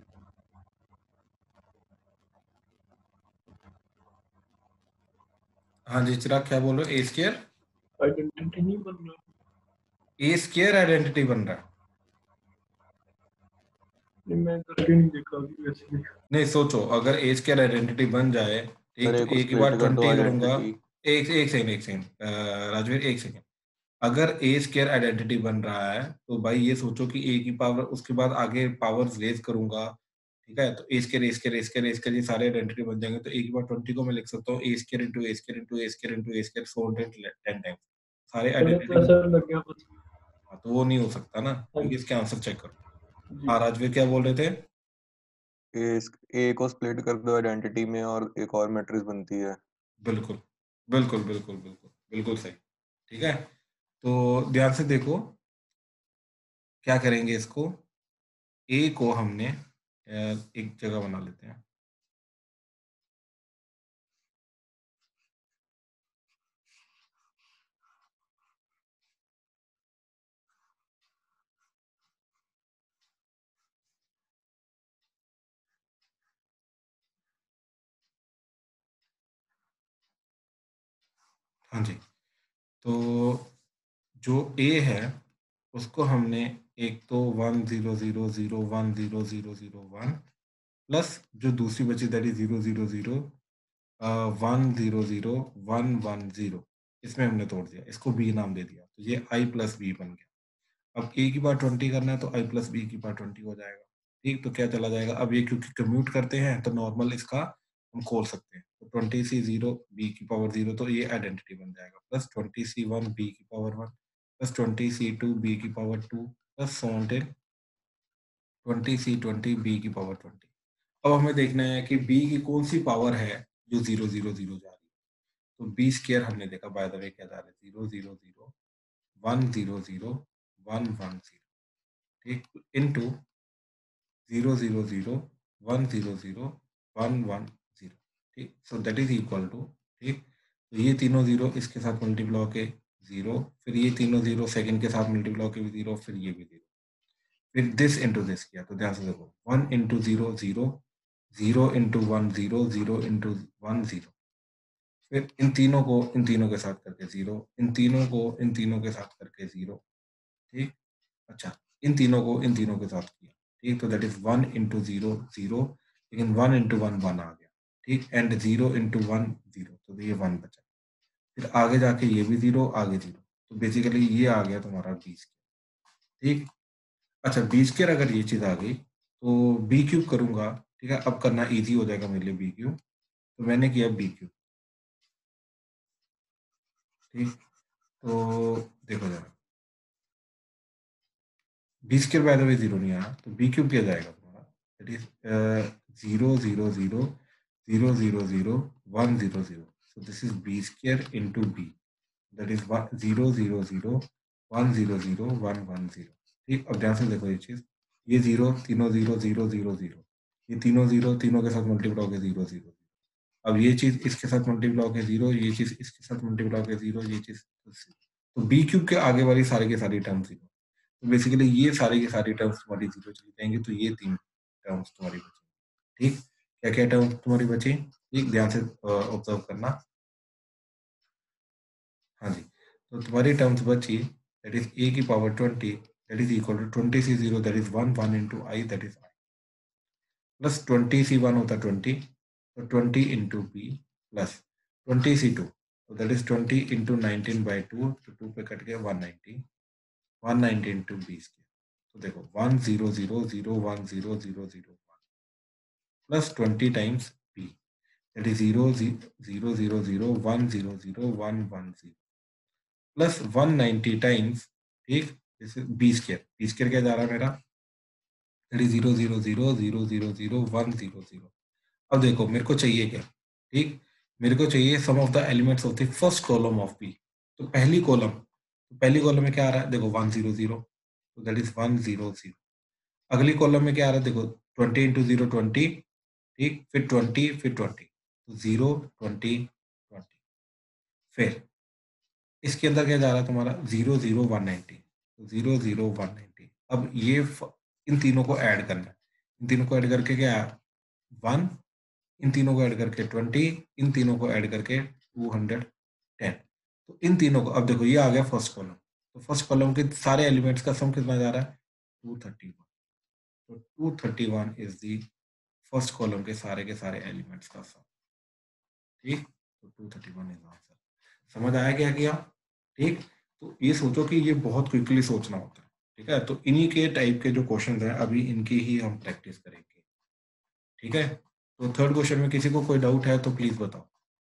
हाँ जी चिराग, क्या बोल रहे हो? ए स्क्वायर आइडेंटिटी नहीं बन रहा। ए स्क्वायर आइडेंटिटी बन रहा है? नहीं, मैं करके नहीं देखा अभी वैसे भी। नहीं सोचो, अगर ए स्क्वायर आइडेंटिटी बन जाए, सर ठीक, तो ए को ए की स्प्लिट बार कर दो 20 करूंगा। आइडेंटिटी। एक सेकंड राजवीर, एक सेकंड। अगर ए स्क्वायर आइडेंटिटी बन रहा है तो भाई ये सोचो कि ए की पावर, उसके बाद आगे पावर्स रेज करूंगा, ठीक है, तो A square A square A square A square ये सारे आइडेंटिटी बन जाएंगे। तो ए की पावर 20 को मैं लिख सकता हूँ A square into A square into A square into A square so 10 times सारे चलो तो आइडेंटिटी। ऐसा लग गया बस। हाँ, तो वो नहीं हो सकता ना, क्योंकि इसके आंसर चेक करो। हाँ राजवीर, क्या बोल रहे थे? ए को स्प्लिट कर दो आइडेंटिटी में और एक और मैट्रिक्स बनती है। बिल्कुल बिल्कुल बिल्कुल बिल्कुल बिल्कुल सही। ठीक है, तो ध्यान से देखो क्या करेंगे इसको। ए को हमने एक जगह बना लेते हैं। हाँ जी, तो जो ए है उसको हमने एक तो 1 0 0 0 1 0 0 0 1 प्लस जो दूसरी बची दैट इज 0 0 0 1 0 0 1 1 0, इसमें हमने तोड़ दिया, इसको बी नाम दे दिया, तो ये आई प्लस बी बन गया। अब ए की पावर 20 करना है तो आई प्लस बी की पावर 20 हो जाएगा। ठीक, तो क्या चला जाएगा, अब ये क्योंकि कम्यूट करते हैं तो नॉर्मल इसका हम खोल सकते हैं, तो 20C0 बी की पावर 0, तो ये आइडेंटिटी बन जाएगा, प्लस 20C1 बी की पावर 1 प्लस 20C2 बी की पावर 2 प्लस 20C20 बी की पावर 20। अब हमें देखना है कि बी की कौन सी पावर है जो 0 0 0 जा रही है। तो बी स्क्वायर हमने देखा बाय द वे क्या जा रहा है, 0 0 0 1 0 0 1 1 0, ठीक, इनटू 0 0 0 1 0 0 1 1 0, ठीक, so that is equal to, ठीक, तो ये तीनों जीरो इसके साथ मल्टीप्लाई होके 0, फिर ये तीनों जीरो सेकंड के साथ मल्टीप्लाई होके भी 0, फिर ये भी 0, फिर दिस इंटू दिस किया, तो ध्यान से देखो 1 इंटू 0 0, 0 इंटू 1 0, 0 इंटू 1 0, फिर इन तीनों को इन तीनों के साथ करके 0, इन तीनों को इन तीनों के साथ करके 0, ठीक, अच्छा, इन तीनों को इन तीनों के साथ किया, ठीक, तो दैट इज 1 इंटू 0 0, लेकिन 1 इंटू 1 1 आ गया, ठीक, एंड 0 इंटू 1 0, तो ये 1 बचा, फिर आगे जाके ये भी 0 आगे 0, तो बेसिकली ये आ गया तुम्हारा बी स्क्वायर। ठीक, अच्छा, बी स्क्वायर अगर ये चीज आ गई तो बी क्यूब करूंगा, ठीक है, अब करना इजी हो जाएगा मेरे लिए बी क्यूब, तो मैंने किया बी क्यूब। ठीक, तो देखो जरा, B square by the way 0 नहीं आया, तो बी क्यूब क्या जाएगा तुम्हारा, that is 0 0 0 0 0 0 1 0 0, so this is b square into b, that is 0 0 0 1 0 0 1 1 0। ठीक, अब ध्यान से देखो ये चीज, ये जीरो तीनों 0 0 0 0, ये तीनों जीरो तीनों के साथ मल्टीप्लाई होकर 0 0, अब ये चीज इसके साथ मल्टीप्लाई होकर 0, ये चीज इसके साथ मल्टीप्लाई होकर 0, ये चीज, तो बी क्यूब के आगे वाली सारी की सारी टर्म 0, तो बेसिकली ये सारी की सारी टर्म्स तुम्हारी 0 चली जाएंगी, तो ये 3 टर्म्स तुम्हारी बची। ठीक, क्या क्या टर्म्स तुम्हारी बची, ठीक, ध्यान से ऑब्जर्व करना। हाँ जी, तो तुम्हारी टर्म्स बची दैट इज ए की power 20 that is equal to 20C0 that is 1 1 into I that is I, plus 20C1 होता 20, तो 20 इंटू बी, प्लस 20C2, तो दैट इज 20 इंटू 19/2, तो 2 पे कट गया 190, 190 इंटू बी स्क्वायर, तो देखो 1 0 0 0 1 0 0 0 1, plus 20 times b, that is 0 0 0 0 1 0 0 1 1 0 plus 190 times, ठीक, this is b square क्या जा रहा है मेरा, that is 0 0 0 0 0 0 1 0 0। अब देखो मेरे को चाहिए क्या, ठीक, मेरे को चाहिए sum of the elements of the first column of B. तो पहली कॉलम में क्या आ रहा है, देखो 1 0 0, तो दैट इज 1 0 0। अगली कॉलम में क्या आ रहा है, देखो 20 इंटू 0 20, ठीक, फिर 20 फिर 20, तो 0 20 20। फिर इसके अंदर क्या जा रहा है तुम्हारा 0 0 190, तो 0 0 190। अब ये इन तीनों को ऐड करना है, इन तीनों को ऐड करके क्या 1, इन तीनों को ऐड करके 20, इन तीनों को ऐड करके 210। तो इन तीनों को, अब देखो ये आ गया फर्स्ट कॉलम, तो फर्स्ट कॉलम के सारे एलिमेंट्स का सम कितना जा रहा है 231। तो 231 इज द फर्स्ट कॉलम के सारे एलिमेंट्स का सम, ठीक। तो 231 इज आंसर। समझ आया क्या किया, ठीक। तो ये सोचो कि ये बहुत क्विकली सोचना होता है, ठीक है। तो इन्हीं के टाइप के जो क्वेश्चंस हैं अभी इनकी ही हम प्रैक्टिस करेंगे, ठीक है। तो थर्ड क्वेश्चन में किसी को कोई डाउट है तो प्लीज बताओ।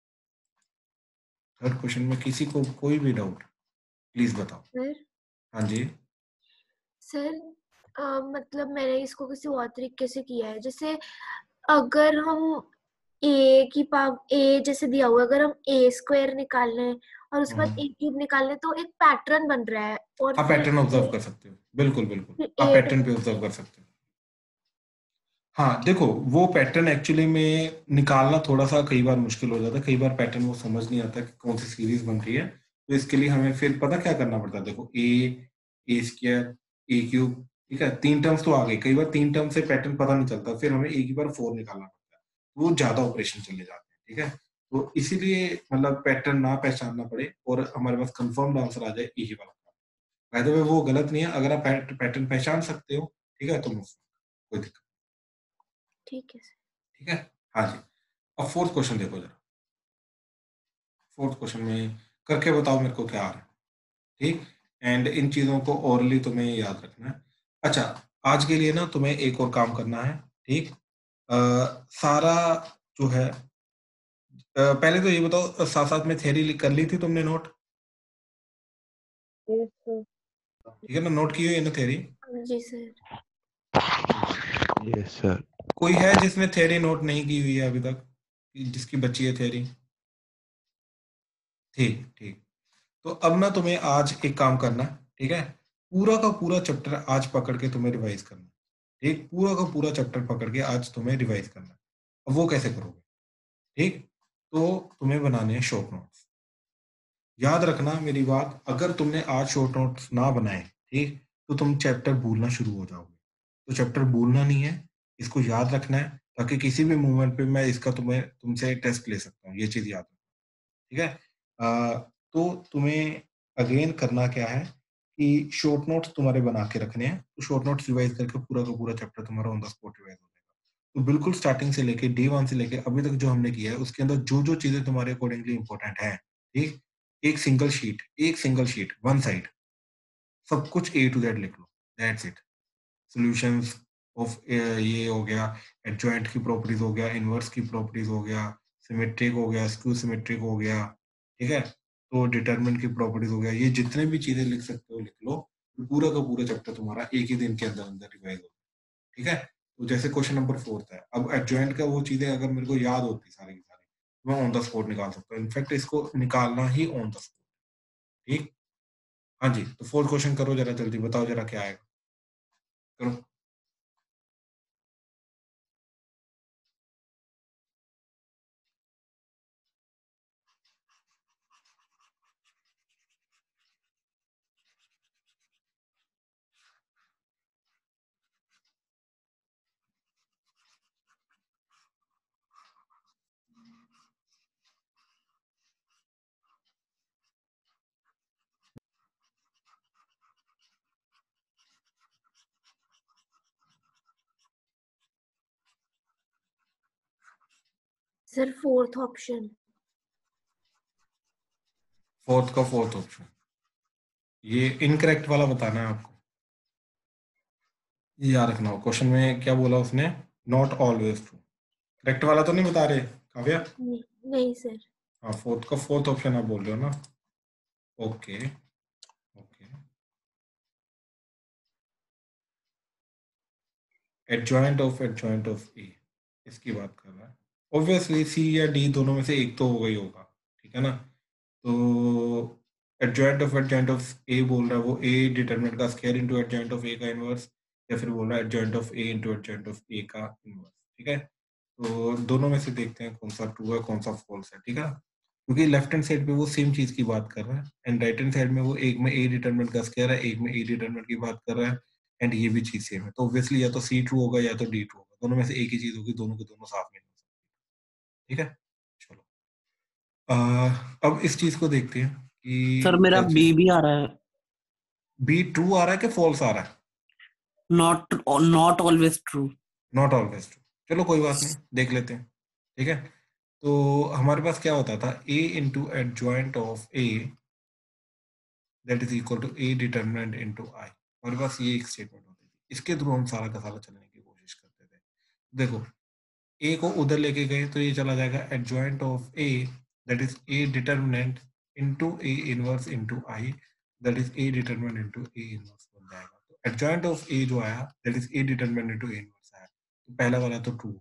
थर्ड क्वेश्चन में किसी को कोई भी डाउट प्लीज बताओ। सर हाँ जी, सर मतलब मैंने इसको किसी और तरीके से किया है, जैसे अगर हम ए की पावर ए जैसे दिया हुआ है, अगर हम ए स्क्वायर निकाल लें और उसके बाद ए क्यूब निकाल लें तो एक पैटर्न बन रहा है। और आप फिर पैटर्न ऑब्जर्व कर सकते हो, बिल्कुल बिल्कुल फिर आप ए पैटर्न पे ऑब्जर्व कर सकते हो। हाँ देखो वो पैटर्न एक्चुअली में निकालना थोड़ा सा कई बार मुश्किल हो जाता है, कई बार पैटर्न वो समझ नहीं आता कि कौन सी सीरीज बन रही है। तो इसके लिए हमें फिर पता क्या करना पड़ता है, देखो ए स्क्वायर ए क्यूब, ठीक है, 3 टर्म्स तो आ गई, कई बार 3 टर्म से पैटर्न पता नहीं चलता, फिर हमें एक ही बार 4 निकालना पड़ता है, वो ज्यादा ऑपरेशन चले जाते हैं, ठीक है। तो इसीलिए मतलब पैटर्न ना पहचानना पड़े और हमारे पास कंफर्म्ड आंसर आ जाए यही वाला। बाय द वे वो गलत नहीं है, अगर आप पैटर्न पहचान सकते हो, ठीक है, तो कोई दिक्कत, ठीक है सर। ठीक है। हाँ जी, अब फोर्थ क्वेश्चन देखो जरा, फोर्थ क्वेश्चन में करके बताओ मेरे को क्या आ रहा है, ठीक। एंड इन चीजों को ओरली तुम्हें याद रखना है। अच्छा, आज के लिए ना तुम्हें एक और काम करना है, ठीक। सारा जो है पहले तो ये बताओ, साथ साथ में थ्योरी कर ली थी तुमने नोट, यस सर। ठीक है ना, नोट की हुई है ना थ्योरी। जी सर। Yes sir. कोई है जिसने थ्योरी नोट नहीं की हुई है अभी तक, जिसकी बची है थ्योरी, ठीक ठीक। तो अब ना तुम्हें आज एक काम करना है, ठीक है, पूरा का पूरा चैप्टर आज पकड़ के तुम्हें रिवाइज करना है, ठीक, पूरा का पूरा चैप्टर पकड़ के आज तुम्हें रिवाइज करना है। अब वो कैसे करोगे, ठीक, तो तुम्हें बनाने हैं शॉर्ट नोट्स। याद रखना मेरी बात, अगर तुमने आज शॉर्ट नोट्स ना बनाए, ठीक, तो तुम चैप्टर भूलना शुरू हो जाओगे। तो चैप्टर भूलना नहीं है, इसको याद रखना है, ताकि किसी भी मूवमेंट पे मैं इसका तुमसे टेस्ट ले सकता हूँ, ये चीज याद रखना, ठीक है। तो तुम्हें अगेन करना क्या है कि शॉर्ट नोट्स तुम्हारे बना के रखने हैं, तो शॉर्ट नोट्स रिवाइज करके पूरा का पूरा चैप्टर तुम्हारा ऑन द स्पॉट रिवाइज हो जाएगा। तो बिल्कुल स्टार्टिंग से लेके डे 1 से लेके अभी तक जो हमने किया है उसके अंदर जो जो चीजें तुम्हारे अकॉर्डिंगली इंपॉर्टेंट है, ठीक, एक सिंगल शीट वन साइड, सब कुछ ए टू जेड लिख लो, दैट्स इट। सॉल्यूशंस ऑफ ये हो गया, एडजॉइंट की प्रॉपर्टीज हो गया, इनवर्स की प्रॉपर्टीज हो गया, सिमेट्रिक हो गया, स्क्यू सिमेट्रिक हो गया, ठीक है, तो डिटरमिनेंट की प्रॉपर्टीज हो गया, ये जितने भी चीजें लिख सकते हो लिख लो। तो पूरा का पूरा चैप्टर तुम्हारा एक ही दिन के अंदर अंदर रिवाइज हो, ठीक है। तो जैसे क्वेश्चन नंबर 4 है, अब एडजॉइंट का वो चीजें अगर मेरे को याद होती सारी की सारी, तो मैं ऑन द स्पॉट निकाल सकता हूँ, इनफैक्ट इसको निकालना ही ऑन द स्पॉट, ठीक। हाँ जी, तो फोर्थ क्वेश्चन करो जरा, जल्दी बताओ जरा क्या आएगा, करो। Sir fourth option. फोर्थ का फोर्थ ऑप्शन, ये इनकरेक्ट वाला बताना है आपको, ये याद रखना हो। क्वेश्चन में क्या बोला उसने, नॉट ऑलवेज ट्रू, करेक्ट वाला तो नहीं बता रहे काव्या? नहीं सर। हाँ, फोर्थ ऑप्शन आप बोल रहे हो ना? Okay okay. Adjoint of A, इसकी बात कर रहा है। ऑब्वियसली सी या डी दोनों में से एक तो होगा ही होगा, ठीक है ना? तो एडजॉइंट ऑफ ए बोल रहा है वो ए डिटरमिनेंट का square into adjoint of A का इनवर्स, या फिर बोल रहा है adjoint of A into adjoint of A का इनवर्स, ठीक है? तो दोनों में से देखते हैं कौन सा ट्रू है कौन सा फॉल्स है, ठीक है? क्योंकि लेफ्ट हैंड साइड पे वो सेम चीज की बात कर रहा है, एंड राइट हैंड साइड में वो एक में ए डिटरमिनेंट का स्क्वायर है, एक में ए डिटरमिनेंट की बात कर रहा है, एंड ये भी चीज सेम है। तो ऑब्वियसली या तो सी ट्रू होगा या तो डी ट्रू होगा, दोनों में से एक ही चीज होगी, दोनों के दोनों साफ नहीं हो सकती, ठीक है? चलो अब इस चीज को देखते हैं कि सर मेरा क्या बी चीज भी आ रहा है, बी ट्रू आ रहा है कि फॉल्स आ रहा है? Not always true. Not always true, चलो कोई बात नहीं, देख लेते हैं, ठीक है? तो हमारे पास क्या होता था, a into adjoint of a that is equal to a determinant into i। हमारे पास ये एक स्टेटमेंट होती थी, इसके थ्रू हम सारा का सारा चलने की कोशिश करते थे। देखो a को उधर लेके गए तो ये चला जाएगा adjoint of a that is a determinant into a inverse into i that is a determinant into a inverse बन जाएगा। तो एडजॉइंट ऑफ a जो आया that is a determinant into a inverse आया, तो पहला वाला तो ट्रू,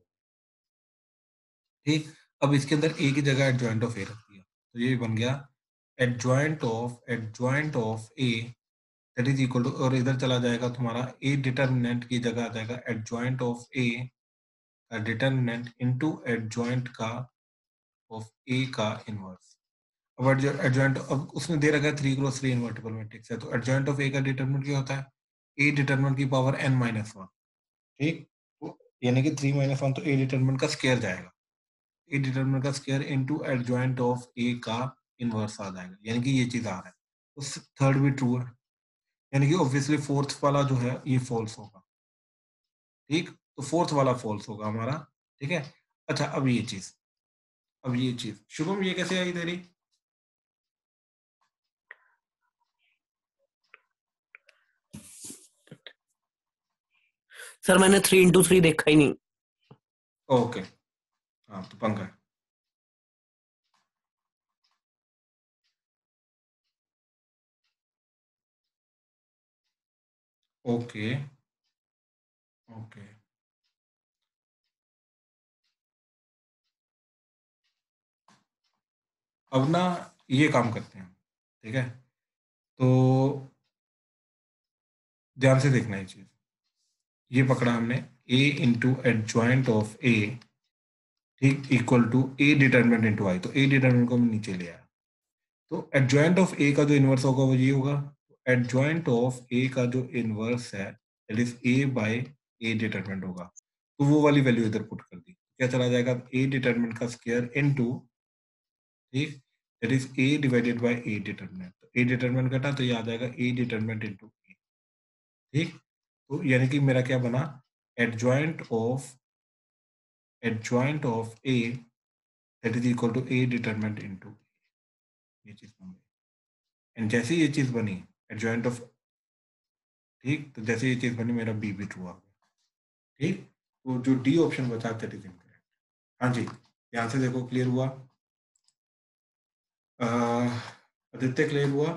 ठीक? अब इसके अंदर a की जगह एडजॉइंट ऑफ a रख दिया, तो ये बन गया adjoint of a that is equal to, और इधर चला जाएगा तुम्हारा a डिटरमिनेंट की जगह आ जाएगा एडजॉइंट ऑफ a का डिटरमिनेंट इनटू एडजॉइंट का ऑफ a का इनवर्स। अब एडजॉइंट, अब उसने दे रखा है 3 क्रॉस 3 इनवर्टिबल मैट्रिक्स है, तो एडजॉइंट ऑफ a का डिटरमिनेंट क्या होता है, a डिटरमिनेंट की पावर n-1, ठीक? तो यानी कि 3 - 1 तो a डिटरमिनेंट का स्क्वायर जाएगा, ए डिटरमिनेंट का square into adjoint of A का इनवर्स आ जाएगा, यानी कि ये चीज आ रहा है। तो थर्ड भी ट्रू है, यानी कि ऑब्वियसली फोर्थ वाला जो है ये फॉल्स होगा, ठीक? तो फोर्थ वाला फॉल्स होगा हमारा, ठीक है? अच्छा अब ये चीज शुभम ये कैसे आई तेरी? सर मैंने 3 into 3 देखा ही नहीं। ओके, हाँ तो पंखा है। ओके ओके, अब ना ये काम करते हैं, ठीक है? तो ध्यान से देखना ये चीज, ये पकड़ा हमने a into adjoint of a, ठीक, equal to a determinant into i, तो a डिटरमिनेंट को हम नीचे ले आया, तो एडजॉइंट ऑफ a का जो इनवर्स होगा वो ये होगा, एडजॉइंट ऑफ a का जो इनवर्स है that is a by a determinant होगा, तो वो वाली वैल्यू इधर पुट कर दी, क्या चला जाएगा, a डिटरमिनेंट का स्क्वायर इनटू, ठीक, that is a divided by a determinant, तो a डिटरमिनेंट घटा तो ये आ जाएगा a डिटरमिनेंट इंटू a, ठीक? तो यानी कि मेरा क्या बना, adjoint of a that is equal to a determinant into, ये चीज बन गई, एंड जैसे ये चीज बनी एडजॉइंट ऑफ, ठीक, तो जैसे ये चीज बनी मेरा बी भी ट्रू आ गया, ठीक? तो जो डी ऑप्शन बचा दैट इज इनकरेक्ट। हाँ जी, ध्यान से देखो, क्लियर हुआ? आदित्य क्लियर हुआ?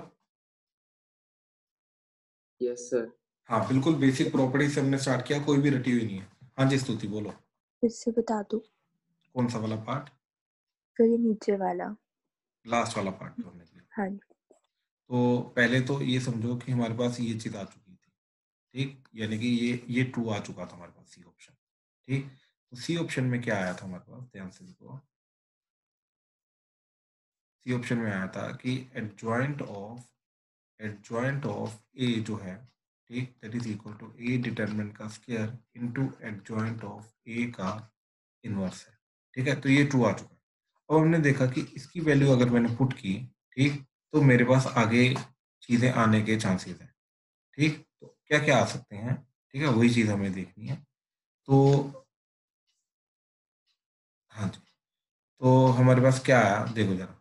Yes sir. हाँ बिल्कुल, बेसिक प्रॉपर्टी से हमने स्टार्ट किया, कोई भी रटी हुई नहीं है। हाँ जी स्तुति बोलो। इससे बता दो कौन सा वाला पार्ट? फिर ये नीचे वाला लास्ट वाला पार्ट हमने किया। हाँ जी। तो पहले तो ये समझो कि हमारे पास ये चीज आ चुकी थी, ठीक, यानी कि ये ट्रू आ चुका था हमारे पास सी ऑप्शन, ठीक? तो सी ऑप्शन में क्या आया था हमारे पास, ध्यान से देखो, सी ऑप्शन में आया था कि एडजॉइंट ऑफ ए जो है, ठीक, that is equal to A determinant का square into adjoint of A का इनवर्स है, ठीक है? तो ये ट्रू आ चुका है। अब हमने देखा कि इसकी वैल्यू अगर मैंने पुट की, ठीक, तो मेरे पास आगे चीजें आने के चांसेस हैं, ठीक? तो क्या क्या आ सकते हैं, ठीक है, वही चीज हमें देखनी है। तो हाँ जी, तो हमारे पास क्या आया देखो जरा,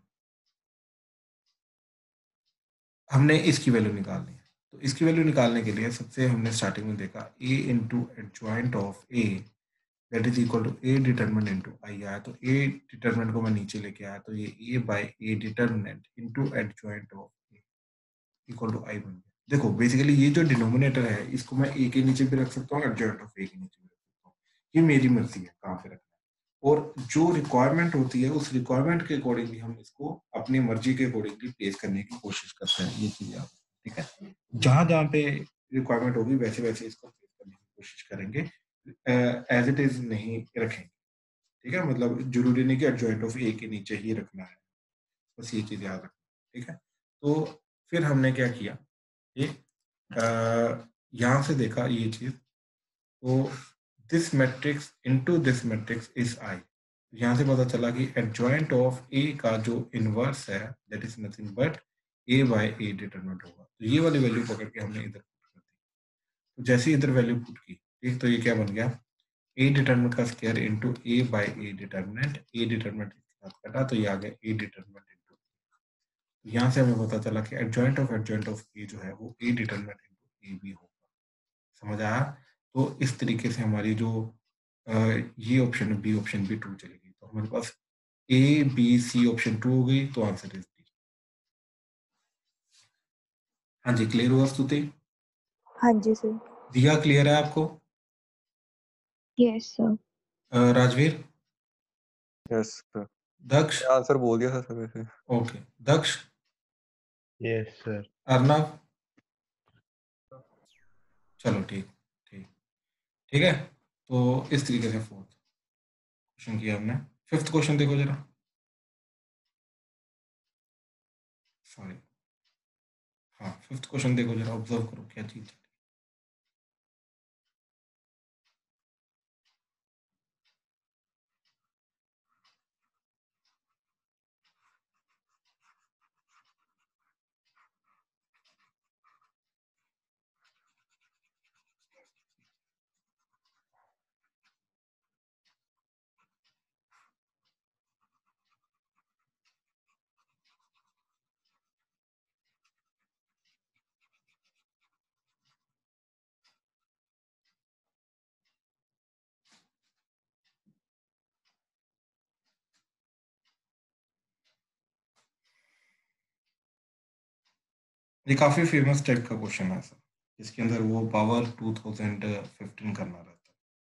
हमने इसकी वैल्यू निकालनी है, तो इसकी वैल्यू निकालने के लिए सबसे हमने स्टार्टिंग में देखा a into adjoint of a that is equal to A determinant into I आया, तो ए डिटर्मिनेंट को मैं नीचे लेके आया, तो ये A by A determinant into adjoint of A equal to I बन गया। देखो बेसिकली ये जो डिनोमिनेटर है इसको मैं ए के नीचे भी रख सकता हूँ, एडजॉइंट ऑफ ए के नीचे भी रख सकता हूँ, ये मेरी मर्जी है कहाँ पे रखना है। और जो रिक्वायरमेंट होती है उस रिक्वायरमेंट के अकॉर्डिंगली हम इसको अपनी मर्जी के अकॉर्डिंगली प्लेस करने की कोशिश करते हैं, ये चीज आप ठीक है। जहां जहां पे रिक्वायरमेंट होगी वैसे वैसे इसको प्लेस करने की कोशिश करेंगे, एज इट इज नहीं रखेंगे, ठीक है। मतलब जरूरी नहीं कि एडजॉइंट ऑफ ए के नीचे ही रखना है, बस ये चीज याद रखना, ठीक है। तो फिर हमने क्या किया, ये यहाँ से देखा ये चीज, तो this matrix into this matrix is I, यहाँ से पता चला कि एडजॉइंट ऑफ ए का जो इनवर्स है that is nothing but A by A determinant होगा। तो ये वाली वैल्यू पकड़ के हमने इधर पुट कर दी, तो जैसे इधर वैल्यू पुट की, ठीक, तो ये क्या बन गया, ए डिटरमिनेंट का square into A by A determinant, A determinant के साथ कटा तो ये आ गया ए डिटरमिनेंट इनटू। यहाँ से हमें पता चला कि एडजॉइंट ऑफ ए जो है वो ए डिटरमिनेंट इनटू ए भी होगा। समझ आया? तो इस तरीके से हमारी जो ये ऑप्शन बी ऑप्शन भी ट्रू चलेगी, तो हमारे पास A B C option true हो गई, तो आंसर इज डी। हाँ जी, क्लियर हुआ स्तुति? हाँ जी सर। दिया क्लियर है आपको? Yes sir. Rajveer? Yes sir, Daksh? Answer बोल दिया था सर वैसे। Okay, Daksh? Yes sir. Arnav? चलो ठीक ठीक ठीक है। तो इस तरीके से फोर्थ क्वेश्चन किया हमने। फिफ्थ क्वेश्चन देखो जरा, सॉरी हाँ फिफ्थ क्वेश्चन देखो जरा, ऑब्जर्व करो क्या चीज है। ये काफी फेमस टाइप का क्वेश्चन है सर, इसके अंदर वो पावर 2015 करना रहता है।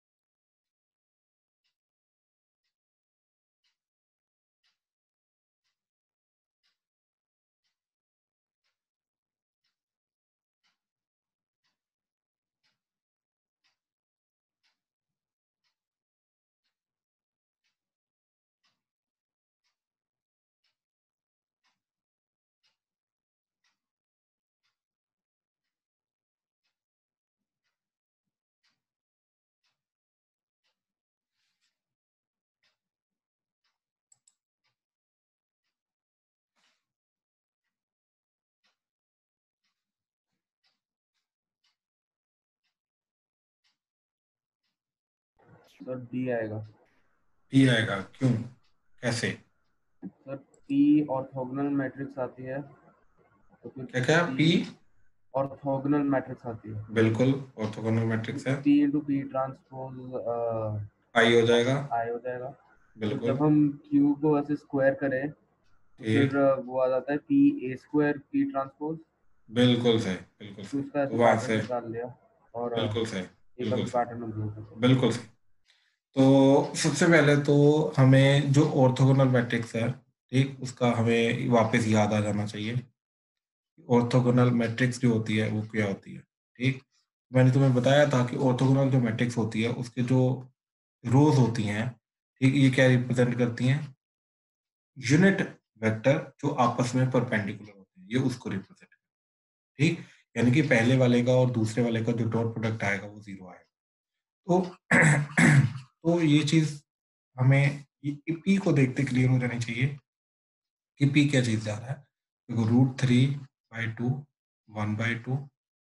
सर डी आएगा। पी आएगा, क्यों, कैसे? सर पी ऑर्थोगोनल मैट्रिक्स आती है, तो फिर क्या क्या पी ऑर्थोगोनल मैट्रिक्स आती है, बिल्कुल ऑर्थोगोनल मैट्रिक्स है, P into P transpose I हो जाएगा, आई हो जाएगा। तो बिल्कुल जब हम क्यू को वैसे स्क्वायर करें तो ए, फिर वो आ जाता है P A square P transpose, बिल्कुल सही, बिल्कुल तो सही, उसका तो वहां पैटर्न से निकाल लिया और बिल्कुल सही, एक बिल्कुल अभी सही, पैटर्न हम लोग बिल्कुल सही। तो सबसे पहले तो हमें जो ऑर्थोगोनल मैट्रिक्स है, ठीक, उसका हमें वापस याद आ जाना चाहिए। ऑर्थोगोनल मैट्रिक्स जो होती है वो क्या होती है, ठीक। मैंने तुम्हें बताया था कि ऑर्थोगोनल जो मैट्रिक्स होती है उसके जो रोज होती हैं, ठीक, ये क्या रिप्रेजेंट करती हैं, यूनिट वेक्टर जो आपस में परपेंडिकुलर होते हैं, ये उसको रिप्रेजेंट करते हैं, ठीक। यानी कि पहले वाले का और दूसरे वाले का जो डॉट प्रोडक्ट आएगा वो 0 आएगा। तो तो ये चीज हमें पी को देखते क्लियर हो जानी चाहिए कि पी क्या चीज जा रहा है। देखो √3/2 1/2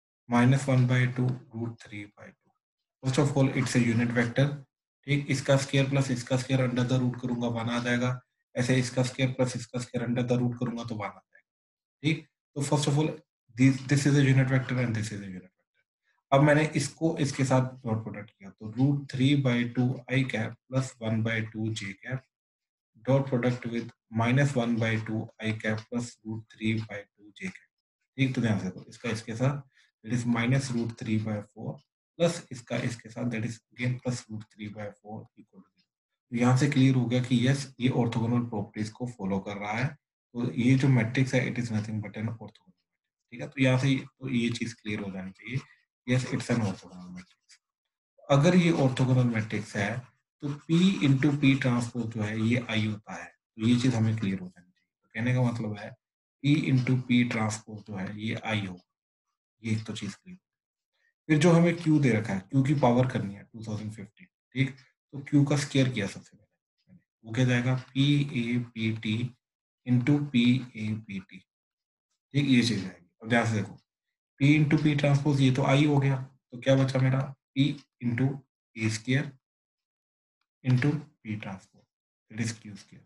-1/2 √3/2। First of all it's a unit vector, ठीक। इसका स्क्वायर प्लस इसका स्क्वायर अंडर द रूट करूंगा 1 आ जाएगा, ऐसे इसका स्क्वायर प्लस इसका स्क्वायर अंडर द रूट करूंगा तो 1 आ जाएगा, ठीक। तो first of all this is a unit vector and this is a unit vector. अब मैंने इसको इसके साथ डॉट प्रोडक्ट किया, तो √3/2 i cap plus 1/2 j cap dot product with -1/2 i cap plus √3/2 j cap. ठीक, तो ध्यान से देखो, इसका इसके साथ दैट इज -√3/4 प्लस इसका इसके साथ that is again plus √3/4 equal to 0। तो यहाँ से क्लियर हो गया कि यस, ये ऑर्थोगोनल प्रॉपर्टीज को फॉलो कर रहा है। तो ये जो मैट्रिक्स है it is nothing but an orthogonal. ठीक है, तो यहाँ से तो ये चीज क्लियर हो जानी चाहिए, yes it's an orthogonal matrix. अगर ये ऑर्थोगोनल मैट्रिक्स है तो P इंटू पी ट्रांसपोज जो है ये I होता है, तो ये चीज हमें क्लियर हो जानी चाहिए। तो कहने का मतलब है P इंटू पी ट्रांसपोज जो है ये I होगा, ये एक तो चीज क्लियर। फिर जो हमें Q दे रखा है, Q की पावर करनी है 2015, ठीक, तो Q का स्केयर किया सबसे पहले, वो क्या जाएगा PAPT इंटू PAPT। ठीक, ये चीज आएगी। अब ध्यान से देखो, P इंटू पी ट्रांसपोज ये तो I हो गया, तो क्या बचा मेरा P into A square into P transpose it is Q square.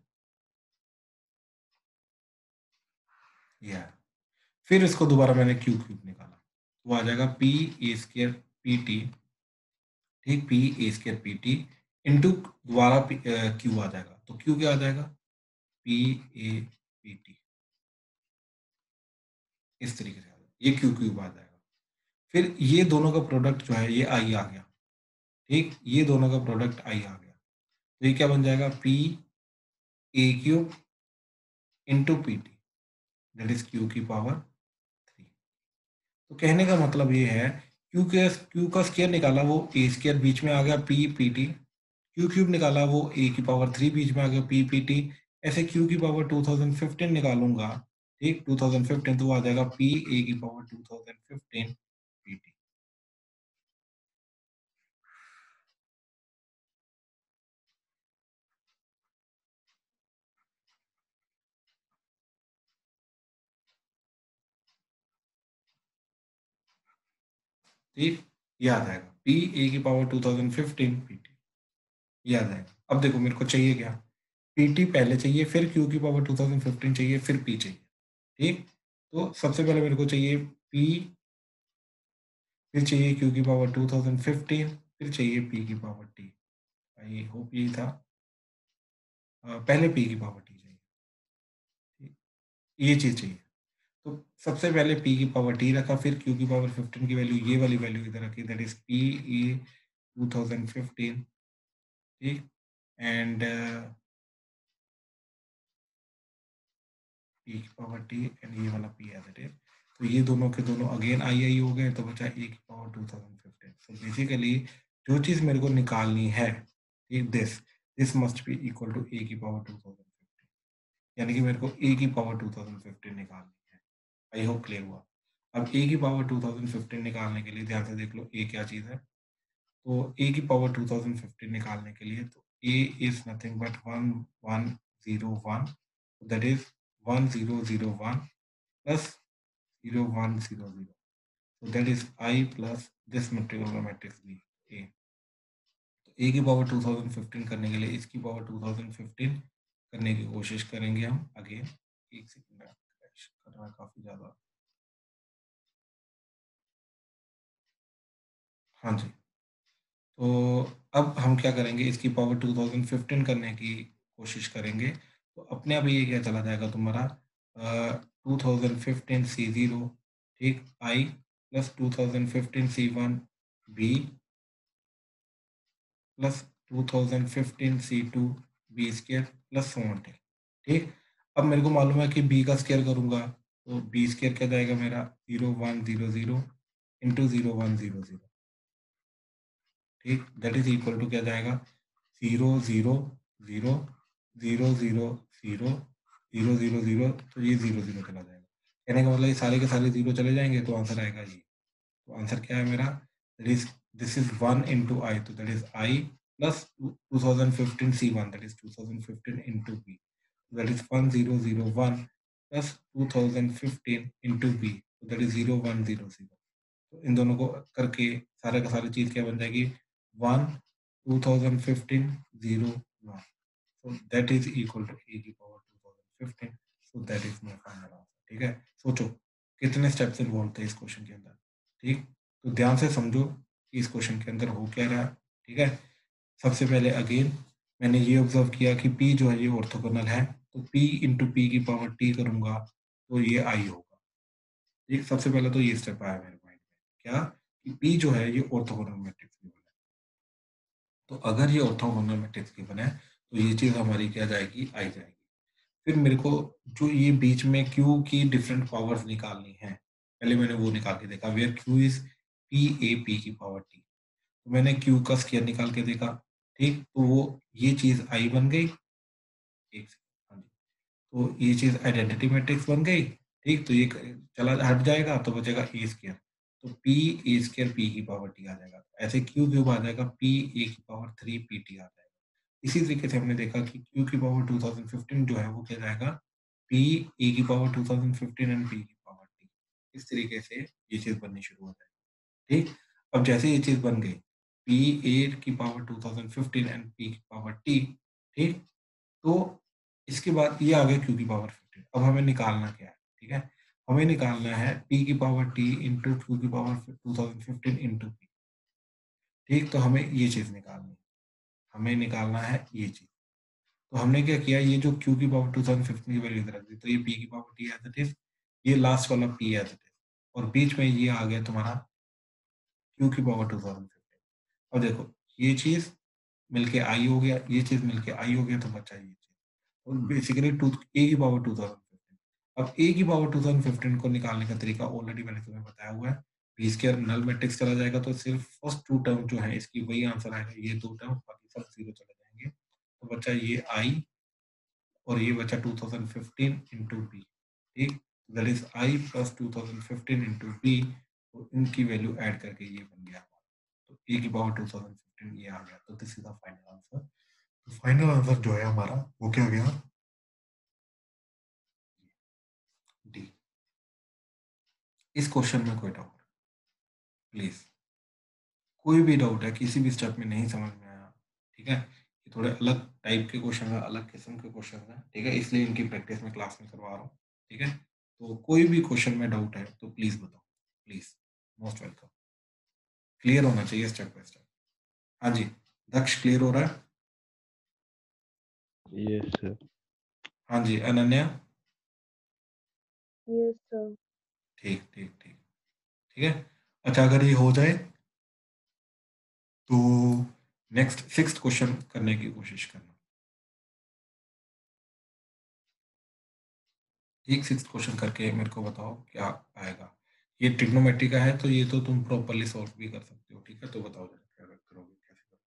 यह फिर इसको दोबारा मैंने Q क्यूब निकाला, तो आ जाएगा P A square P T, ठीक, P A square P T into दोबारा Q आ जाएगा, तो Q क्या आ जाएगा PAPT, इस तरीके से आ जाएगा, ये Q क्यूब आ जाएगा। फिर ये दोनों का प्रोडक्ट जो है ये I आ गया, ठीक, ये दोनों का प्रोडक्ट I आ गया, तो ये क्या बन जाएगा PA³ into PT that is Q की पावर 3। तो कहने का मतलब ये है Q का स्केयर निकाला वो A स्केयर बीच में आ गया PPT, Q क्यूब निकाला वो A की पावर 3 बीच में आ गया PPT, ऐसे Q की पावर 2015 निकालूंगा, ठीक, 2015 तो आ जाएगा PA की पावर 2015 PT। ठीक, ये आ जाएगा PA की पावर 2015 PT, ये आ जाएगा। अब देखो मेरे को चाहिए क्या, PT पहले चाहिए, फिर Q की पावर 2015 चाहिए, फिर P चाहिए, ठीक, तो सबसे पहले मेरे को चाहिए P, फिर चाहिए Q की पावर 2015, फिर चाहिए P की पावर T। आई होप यही था, पहले P की पावर T चाहिए, ठीक, ये चीज चाहिए। तो सबसे पहले P की पावर T रखा, फिर Q की पावर 15 की वैल्यू, ये वाली वैल्यू इधर रखी, दैट इज PA 2015, ठीक, एंड P की पावर T एंड ये वाला P एज इट इज। तो ये दोनों के दोनों अगेन आई हो गए, तो बचा A की पावर 2015। सो बेसिकली जो चीज मेरे को निकालनी है, this must be equal to A की पावर 2015, यानी कि मेरे को A की पावर 2015 निकालनी है। आई होप क्लियर हुआ। अब A की पावर 2015 निकालने के लिए ध्यान से देख लो A क्या चीज है, तो A की पावर 2015 निकालने के लिए तो A is nothing but 1101, that is 1001 plus 0100, so that is I plus this matrix B A। तो A की पावर 2015 करने के लिए इसकी पावर 2015 करने की कोशिश करेंगे हम। अगेन एक सेकंड क्रैश कर रहा है काफी ज्यादा। हाँ जी, तो अब हम क्या करेंगे, इसकी पावर 2015 करने की कोशिश करेंगे, तो अपने आप ये क्या चला जाएगा तुम्हारा 2015 C0, ठीक, I plus 2015 C1 B plus 2015 C2 B square plus so on till, ठीक। अब मेरे को मालूम है कि B का स्केयर करूंगा तो B स्केयर क्या जाएगा मेरा 0100 इंटू 0100, ठीक, दैट इज इक्वल टू क्या जाएगा 0 0 0 0 0 0 0 0 0, तो ये 0 0 चला जाएगा। कहने का मतलब ये सारे के सारे 0 चले जाएंगे तो आंसर आएगा ये। तो आंसर क्या है मेरा, that is this is 1 into I, तो that is I plus 2015 C1 that is 2015 into B, that is 1001 plus 2015 into B, that is 0100। तो इन दोनों को करके सारा का सारी चीज क्या बन जाएगी 1 2015 0 1, so that is equal to A की power 2015, so that is my final answer। ठीक है, सोचो कितने स्टेप्स इन्वॉल्व थे इस क्वेश्चन के अंदर, ठीक, तो ध्यान से समझो कि इस क्वेश्चन के अंदर हो क्या रहा है, ठीक है। सबसे पहले अगेन मैंने ये ऑब्जर्व किया कि P जो है ये ऑर्थोगोनल है, तो P इंटू पी की पावर T करूंगा तो ये I होगा। ठीक, सबसे पहले तो ये स्टेप आया मेरे माइंड में, क्या कि P जो है ये ऑर्थोगोनल मैट्रिक्स गिवन है। तो अगर ये ऑर्थोगोनल मैट्रिक्स गिवन है तो ये चीज हमारी क्या जाएगी, आई जाएगी। फिर मेरे को जो ये बीच में Q की डिफरेंट पावर्स निकालनी है, पहले मैंने वो निकाल के देखा, वेयर Q इज P की पावर T। तो मैंने Q का स्क्वायर निकाल के देखा, ठीक, तो वो ये चीज आई बन गई। एक सेकंड, हाँ जी, तो ये चीज आइडेंटिटी मैट्रिक्स बन गई, ठीक। तो ये चला हट जाएगा तो बचेगा ए स्क्वायर, तो पी ए स्क्वायर पी की पावर टी आ जाएगा। ऐसे क्यू क्यूब आ जाएगा, पी ए की पावर 3 पी टी आ जाएगा। इसी तरीके से हमने देखा कि क्यू की पावर 2015 जो है वो क्या जाएगा, पी ए की पावर 2015 एंड पी की पावर टी। इस तरीके से ये चीज बननी शुरू हो जाएगी, ठीक। अब जैसे ये चीज बन गई, पी ए की पावर 2015 एंड पी की पावर टी, ठीक, तो इसके बाद ये आ गया क्यू की पावर 15। अब हमें निकालना क्या है, ठीक है, हमें निकालना है पी की पावर टी इंटू क्यू की पावर 2015 इंटू पी, ठीक। तो हमें ये चीज निकालनी है, हमें निकालना है ये चीज। तो हमने क्या किया, ये जो क्यू की पावर 2015 की वैल्यू इधर रख दी, तो ये पी की power T as it is, ये लास्ट वाला पी एज इट इज, और बीच में ये आ गया तुम्हारा क्यू की पावर 2015। अब देखो ये चीज मिलके आई हो गया, ये चीज मिलके आई हो गया, तो बचा ये चीज, और बेसिकली ए की पावर 2015। अब ए की पावर 2015 को निकालने का तरीका ऑलरेडी मैंने तुम्हें बताया हुआ है। बी स्क्वायर नल मैट्रिक्स चला जाएगा तो सिर्फ फर्स्ट टू टर्म जो है इसकी वही आंसर आएगा, ये दो टर्म, बाकी सब जीरो चले जाएंगे। तो बचा ये आई और ये बचा 2015 इंटू बी, ठीक, that is I plus 2015 into B. तो इनकी वैल्यू ऐड करके ये बन गया, तो ए की पावर 2015 ये आ गया। तो this is the final answer. तो फाइनल आंसर जो है हमारा वो क्या गया, डी। इस क्वेश्चन में कोई डाउट प्लीज, कोई भी डाउट है किसी भी स्टेप में नहीं समझ में आया, ठीक है, ये थोड़े अलग टाइप के क्वेश्चन है, अलग किस्म के क्वेश्चन है, ठीक है, इसलिए इनकी प्रैक्टिस में क्लास में करवा रहा हूँ, ठीक है। तो कोई भी क्वेश्चन में डाउट है तो प्लीज बताओ, प्लीज, मोस्ट वेलकम। क्लियर होना चाहिए स्टेप बाय स्टेप। हाँ जी, दक्ष क्लियर हो रहा है? Yes sir. हाँ जी, अनन्या? Yes sir. ठीक ठीक ठीक, ठीक है। अच्छा, अगर ये हो जाए तो नेक्स्ट 6th क्वेश्चन करने की कोशिश करना, ठीक। 6th क्वेश्चन करके मेरे को बताओ क्या आएगा। ये ट्रिग्नोमेट्री का है तो ये तो तुम प्रॉपरली सॉल्व भी कर सकते हो, ठीक है। तो बताओ जरा क्या करोगे, कैसे करोगे।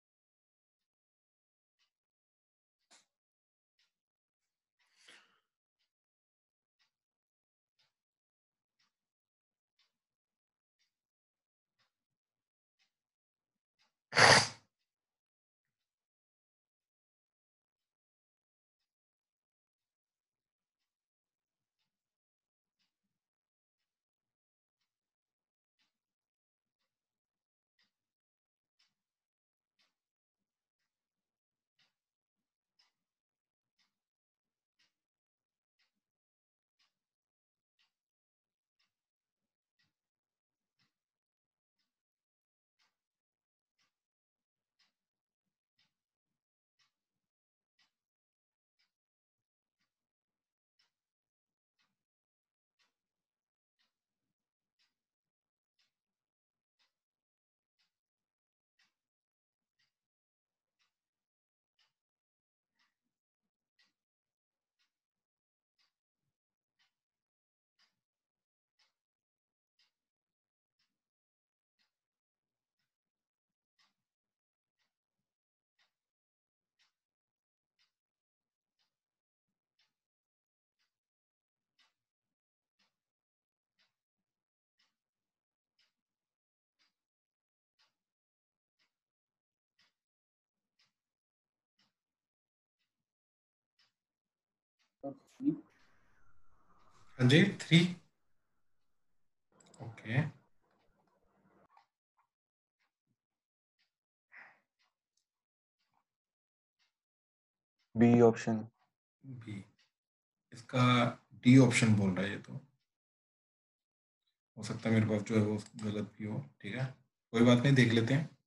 हाँ जी, 3, ओके। B option. बी, इसका डी ऑप्शन बोल रहा है ये तो, हो सकता है मेरे पास जो है वो गलत भी हो, ठीक है, कोई बात नहीं, देख लेते हैं।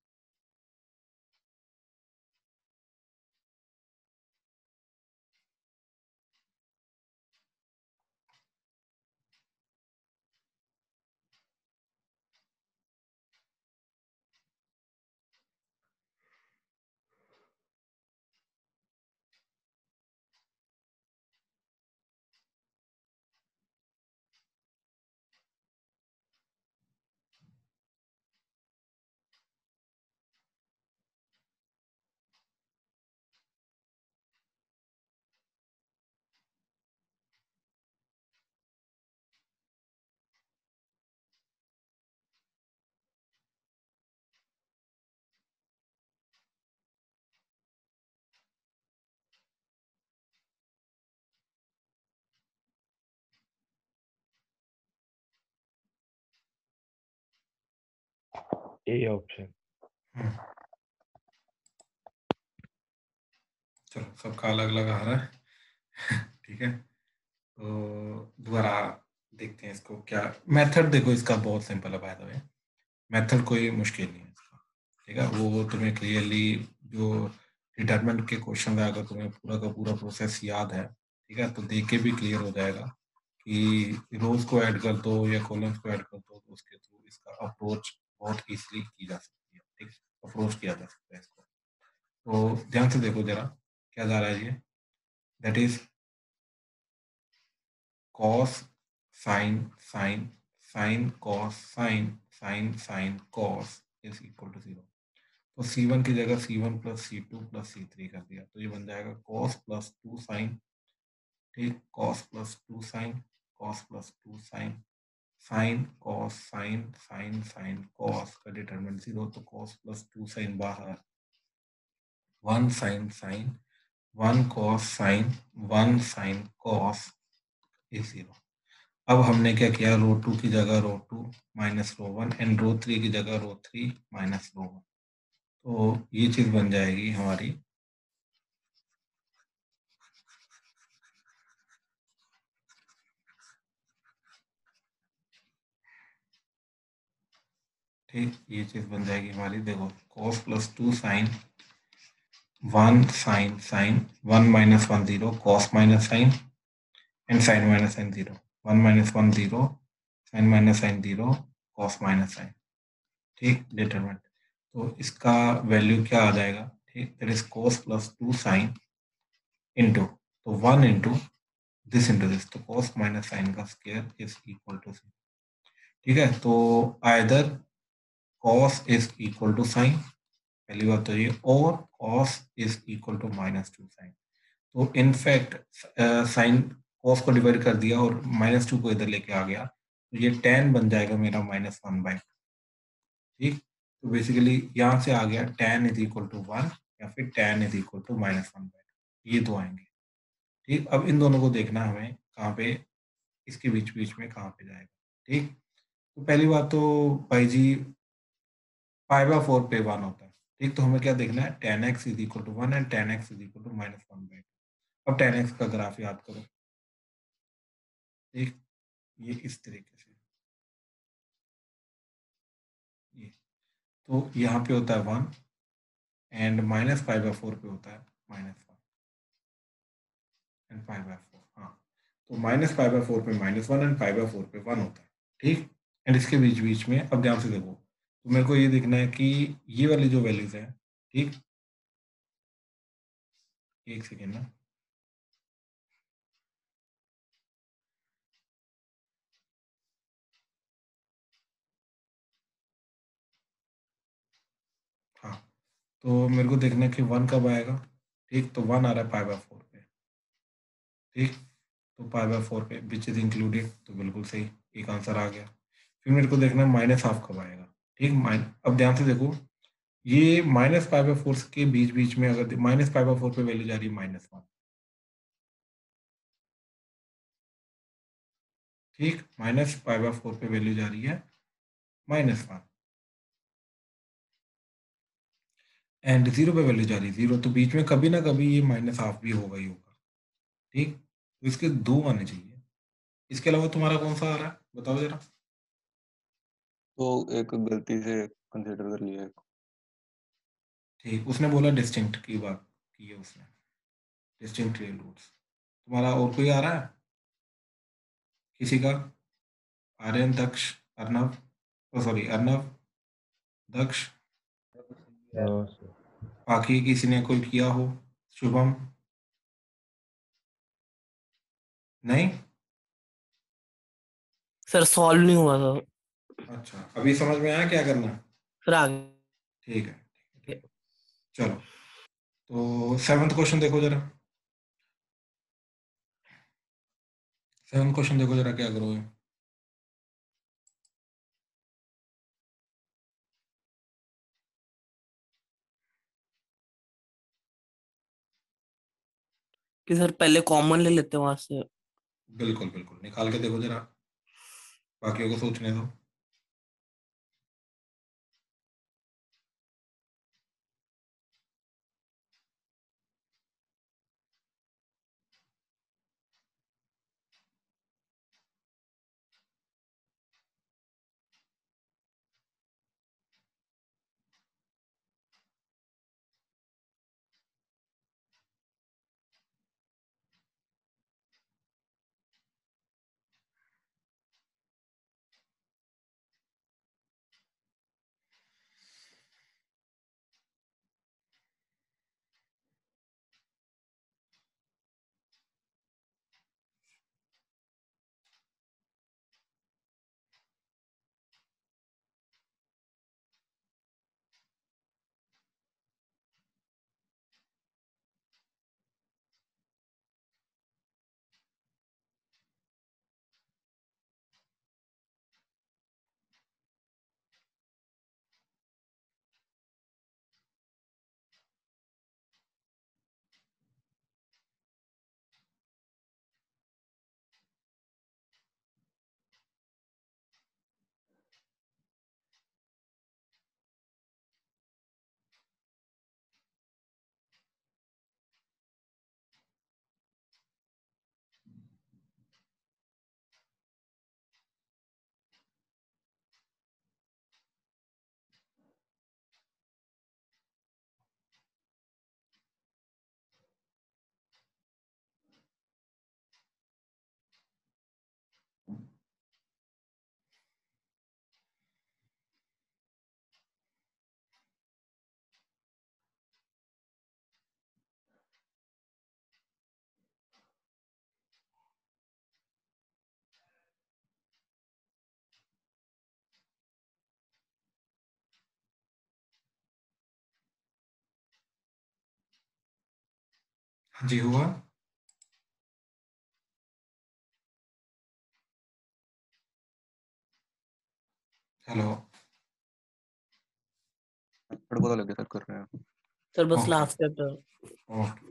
A option. चलो, सबका अलग अलग आ रहा है ठीक है, तो दोबारा देखते हैं इसको। क्या मेथड, देखो इसका बहुत सिंपल है बाय द वे, मेथड कोई मुश्किल नहीं है इसका, ठीक है, वो तुम्हें क्लियरली जो डिटरमिनेंट के क्वेश्चन है, अगर तुम्हें पूरा का पूरा प्रोसेस याद है, ठीक है, तो देख के भी क्लियर हो जाएगा कि रोज को ऐड कर दो या कॉलम्स को ऐड कर दो, तो उसके थ्रू इसका अप्रोच बहुत इजीली की जा सकती है, ठीक, अप्रोच किया जा सकता है इसको। तो ध्यान से देखो जरा, क्या जा रहा है ये, that is cos sin sin sin cos sin sin sin cos is equal to 0। तो C1 की जगह C1 plus C2 plus C3 कर दिया, तो ये बन जाएगा cos प्लस 2 sin, ठीक, cos plus 2 sin, cos plus 2 sin, sin cos sin sin sin cos का डिटरमिनेंट 0, तो cos प्लस 2 sin बाहर, 1 sin sin 1 cos sin 1 sin cos is 0। अब हमने क्या किया, रो 2 की जगह रो 2 माइनस रो 1 एंड रो 3 की जगह रो 3 माइनस रो 1, तो ये चीज बन जाएगी हमारी, ठीक, ये चीज बन जाएगी हमारी, देखो cos plus 2 sine 1 sine sine 1 minus 1 0 cos minus sine and sine minus sine 0, 1 minus 1 0 sine minus sine 0 cos minus sine, ठीक, डिटरमिनेंट। तो इसका वैल्यू क्या आ जाएगा, ठीक, that is cos plus 2 sine into, तो 1 इंटू दिस इंटू दिस, तो cos माइनस साइन का स्क्वायर इज इक्वल टू 0, ठीक है। तो either cos is equal to sine, पहली बात तो ये, और cos is equal to minus 2 sine. तो इनफैक्ट साइन cos को डिवाइड कर दिया और माइनस 2 को इधर लेके आ गया, तो ये tan बन जाएगा मेरा माइनस 1/2, ठीक। तो बेसिकली यहाँ से आ गया tan इज इक्वल टू 1 या फिर tan is equal to minus 1/2, ये दो आएंगे, ठीक। अब इन दोनों को देखना हमें कहाँ पे, इसके बीच बीच में कहाँ पे जाएगा, ठीक। तो पहली बात तो भाई जी π/4 पे 1 होता है, ठीक। तो हमें क्या देखना है, tan x is equal to 1 and tan x is equal to minus 1/2। अब tan x का ग्राफ याद करो, ठीक, ये इस तरीके से, ये तो यहाँ पे होता है 1 एंड माइनस π/4 पे होता है -1 एंड π/4, हाँ, तो माइनस π/4 पे -1 एंड π/4 पे 1 होता है, ठीक। एंड इसके बीच बीच में अब ध्यान से देखो, तो मेरे को ये देखना है कि ये वाली जो वैल्यूज है, ठीक, एक सेकेंड ना, हाँ, तो मेरे को देखना है कि 1 कब आएगा, ठीक, तो 1 आ रहा है π/4 पे, ठीक, तो π/4 पे विच इज इंक्लूडेड, तो बिल्कुल सही, एक आंसर आ गया। फिर मेरे को देखना है माइनस हाफ कब आएगा, ठीक, अब ध्यान से देखो, ये माइनस π/4 के बीच बीच में अगर माइनस π/4 पे वैल्यू जा रही है -1, ठीक, माइनस π/4 पे वैल्यू जा रही है -1 एंड 0 पे वैल्यू जा रही है 0, तो बीच में कभी ना कभी ये माइनस हाफ भी होगा ही होगा, ठीक। तो इसके 2 आने चाहिए, इसके अलावा तुम्हारा कौन सा आ रहा है बताओ जरा। तो एक गलती से कंसिडर कर लिया है। ठीक, उसने बोला डिस्टिंक्ट की बात की है उसने, डिस्टिंक्ट रियल रूट्स। तुम्हारा और कोई आ रहा है किसी का? Aryan, Daksh, Arnav, sorry Arnav, Daksh, no sir. बाकी किसी ने कोई किया हो? शुभम? नहीं? सर सॉल्व नहीं हुआ था अच्छा, अभी समझ में आया क्या करना है? फिर आगे। ठीक है, ठीक है। चलो, तो 7th क्वेश्चन देखो जरा। 7th क्वेश्चन देखो जरा, क्या करोगे? कि सर पहले कॉमन ले लेते हैं वहां से। बिल्कुल बिल्कुल, निकाल के देखो जरा, बाकियों को सोचने दो। हाँ जी, हुआ? हेलो? मेरे को तो लगे सर कर रहे हैं। सर बस ओके लास्ट चैप्टर। ओके।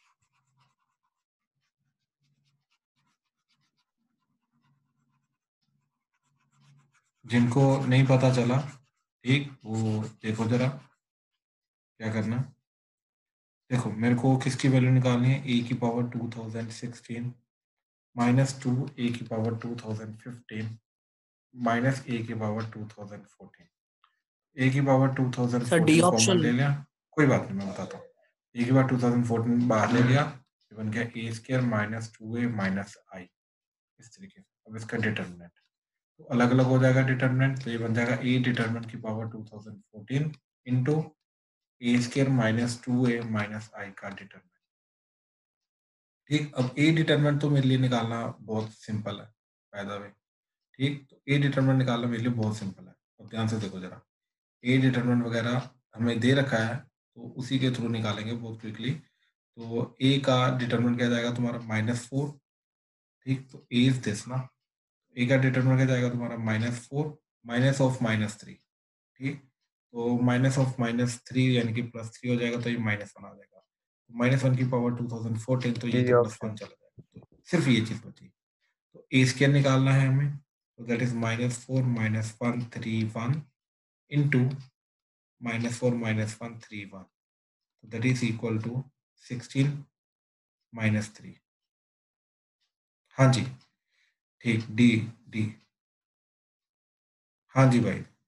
जिनको नहीं पता चला, ठीक, वो देखो जरा क्या करना। देखो, मेरे को किसकी वैल्यू निकालनी है? ए की पावर 2016 माइनस 2 ए की पावर 2015 माइनस ए की पावर 2014। ए की power sir D 2014 common option. ले लिया, कोई बात नहीं, मैं बताता हूँ। ए की पावर 2014 बाहर ले लिया, ये बन गया A square minus 2a minus I, इस तरीके से। अब इसका डिटर्मिनेंट तो अलग अलग हो जाएगा डिटर्मिनेंट, तो ये बन जाएगा ए डिटर्मिनेंट की power 2014 into A square minus 2a minus I का डिटर्मिनेंट। ठीक, अब ए डिटर्मिनेंट तो मेरे लिए निकालना बहुत सिंपल है, फायदा वे। ठीक, तो ए डिटर्मिनेंट निकालना मेरे लिए बहुत सिंपल है। अब ध्यान से देखो जरा, ए डिटर्मिनेंट वगैरह हमें दे रखा है, तो उसी के थ्रू निकालेंगे बहुत क्विकली। तो ए का डिटर्मिनेंट क्या जाएगा तुम्हारा? -4। ठीक, तो ए इज दिस ना, ए का डिटर्मिनेंट क्या जाएगा तुम्हारा? -4 माइनस ऑफ -3। ठीक, तो माइनस ऑफ -3 यानी कि +3 हो जाएगा, तो ये -1 आ जाएगा। -1 की पावर 2014, तो ये डी तो ऑप्शन। +1 चला जाएगा, तो सिर्फ ये चीज बची। तो ए स्क्वायर निकालना है हमें, तो दैट इज -4 -131 इंटू -4 -131, तो दैट इज इक्वल टू 16 -3। हाँ जी, ठीक, डी डी। हाँ जी भाई,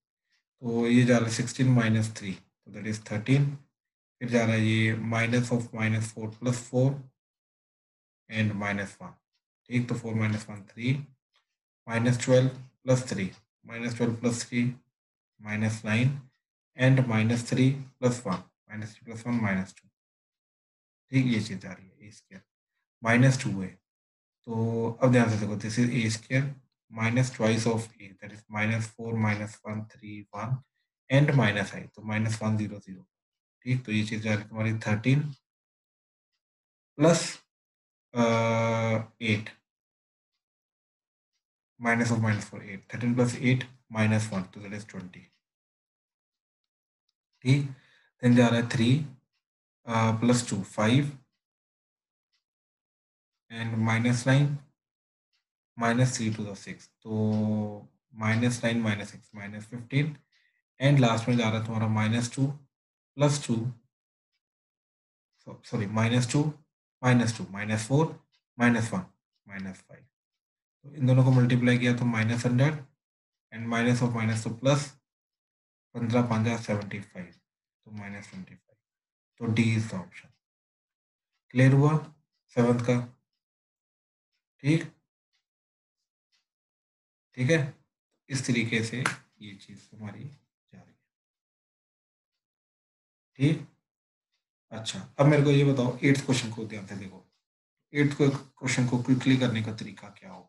तो ये जा रहा है 16 माइनस 3, तो दैट इज 13। फिर जा रहा है ये माइनस ऑफ -4 प्लस 4 एंड -1, ठीक। तो 4 - 1 3, -12 plus 3, -12 plus 3 -9 and -3 plus 1, -3 plus 1 -2, ठीक। ये चीज आ रही है a² -2 है। तो अब ध्यान से देखो, this is a² minus twice of a, that is -4 -1 3 1 and -i, तो -1 0 0, ठीक। तो ये चीज आ रही है तुम्हारी 13 plus 8 minus of -4 8, 13 plus 8 minus 1, तो that is 20, ठीक। देन जा रहा है 3 प्लस 2 5 एंड -9 -3 to the 6, तो -9 -6 -15 एंड लास्ट में जा रहा है तुम्हारा -2 प्लस 2, सॉरी -2 -2 -4 -1 -5, तो इन दोनों को मल्टीप्लाई किया तो -100 एंड माइनस ऑफ माइनस तो प्लस 15 5 75, तो -25, तो D is the option. Clear हुआ 7th का, ठीक। ठीक है, इस तरीके से ये चीज हमारी जा रही है, ठीक। अच्छा, अब मेरे को ये बताओ 8th क्वेश्चन को ध्यान से देखो। 8th क्वेश्चन को क्विकली करने का तरीका क्या हो?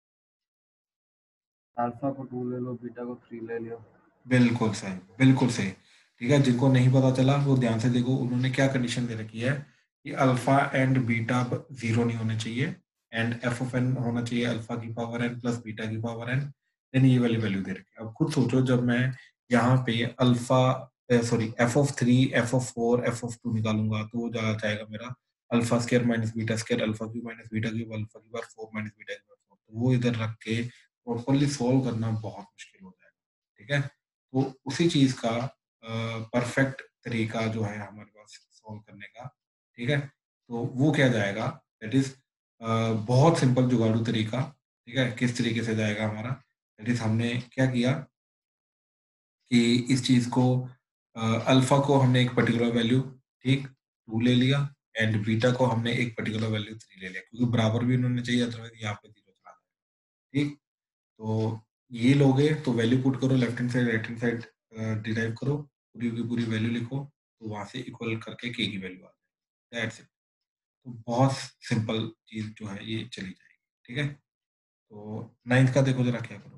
अल्फा को 2 ले लो, बीटा को 3 ले लियो। बिल्कुल सही, बिल्कुल सही, ठीक है। जिनको नहीं पता चला वो ध्यान से देखो, उन्होंने क्या कंडीशन दे रखी है कि अल्फा एंड बीटा 0 नहीं होने चाहिए एंड एफ ऑफ एन होना चाहिए अल्फा की पावर एन प्लस बीटा की पावर एन, देन ये वाली वैल्यू दे रखी है। अब खुद सोचो, जब मैं यहाँ पे alpha sorry F of 3 F of 4 F of 2 निकालूंगा तो वो जाएगा मेरा alpha square minus beta square alpha cube minus beta cube alpha की पावर 4 माइनस बीटा की पावर 4, तो वो इधर रख के प्रॉपरली सोल्व करना बहुत मुश्किल हो जाएगा, ठीक है। तो उसी चीज का परफेक्ट तरीका जो है हमारे पास सोल्व करने का, ठीक है, तो वो क्या जाएगा, दैट इज बहुत सिंपल जुगाड़ू तरीका, ठीक है। किस तरीके से जाएगा हमारा, दैट इज हमने क्या किया कि इस चीज को अल्फा को हमने एक पर्टिकुलर वैल्यू, ठीक, 2 ले लिया एंड बीटा को हमने एक पर्टिकुलर वैल्यू 3 ले लिया, क्योंकि बराबर भी उन्होंने चाहिए, अदरवाइज यहाँ पे 0 चला जाएगा, ठीक। तो ये लोगे तो वैल्यू पुट करो, left hand side right hand side derive करो, पूरी की पूरी वैल्यू लिखो, तो वहां से इक्वल करके के की वैल्यू आ जाएगी, दैट्स इट। तो बहुत सिंपल चीज जो है ये चली जाएगी, ठीक है। तो 9th का देखो जरा क्या करोगे।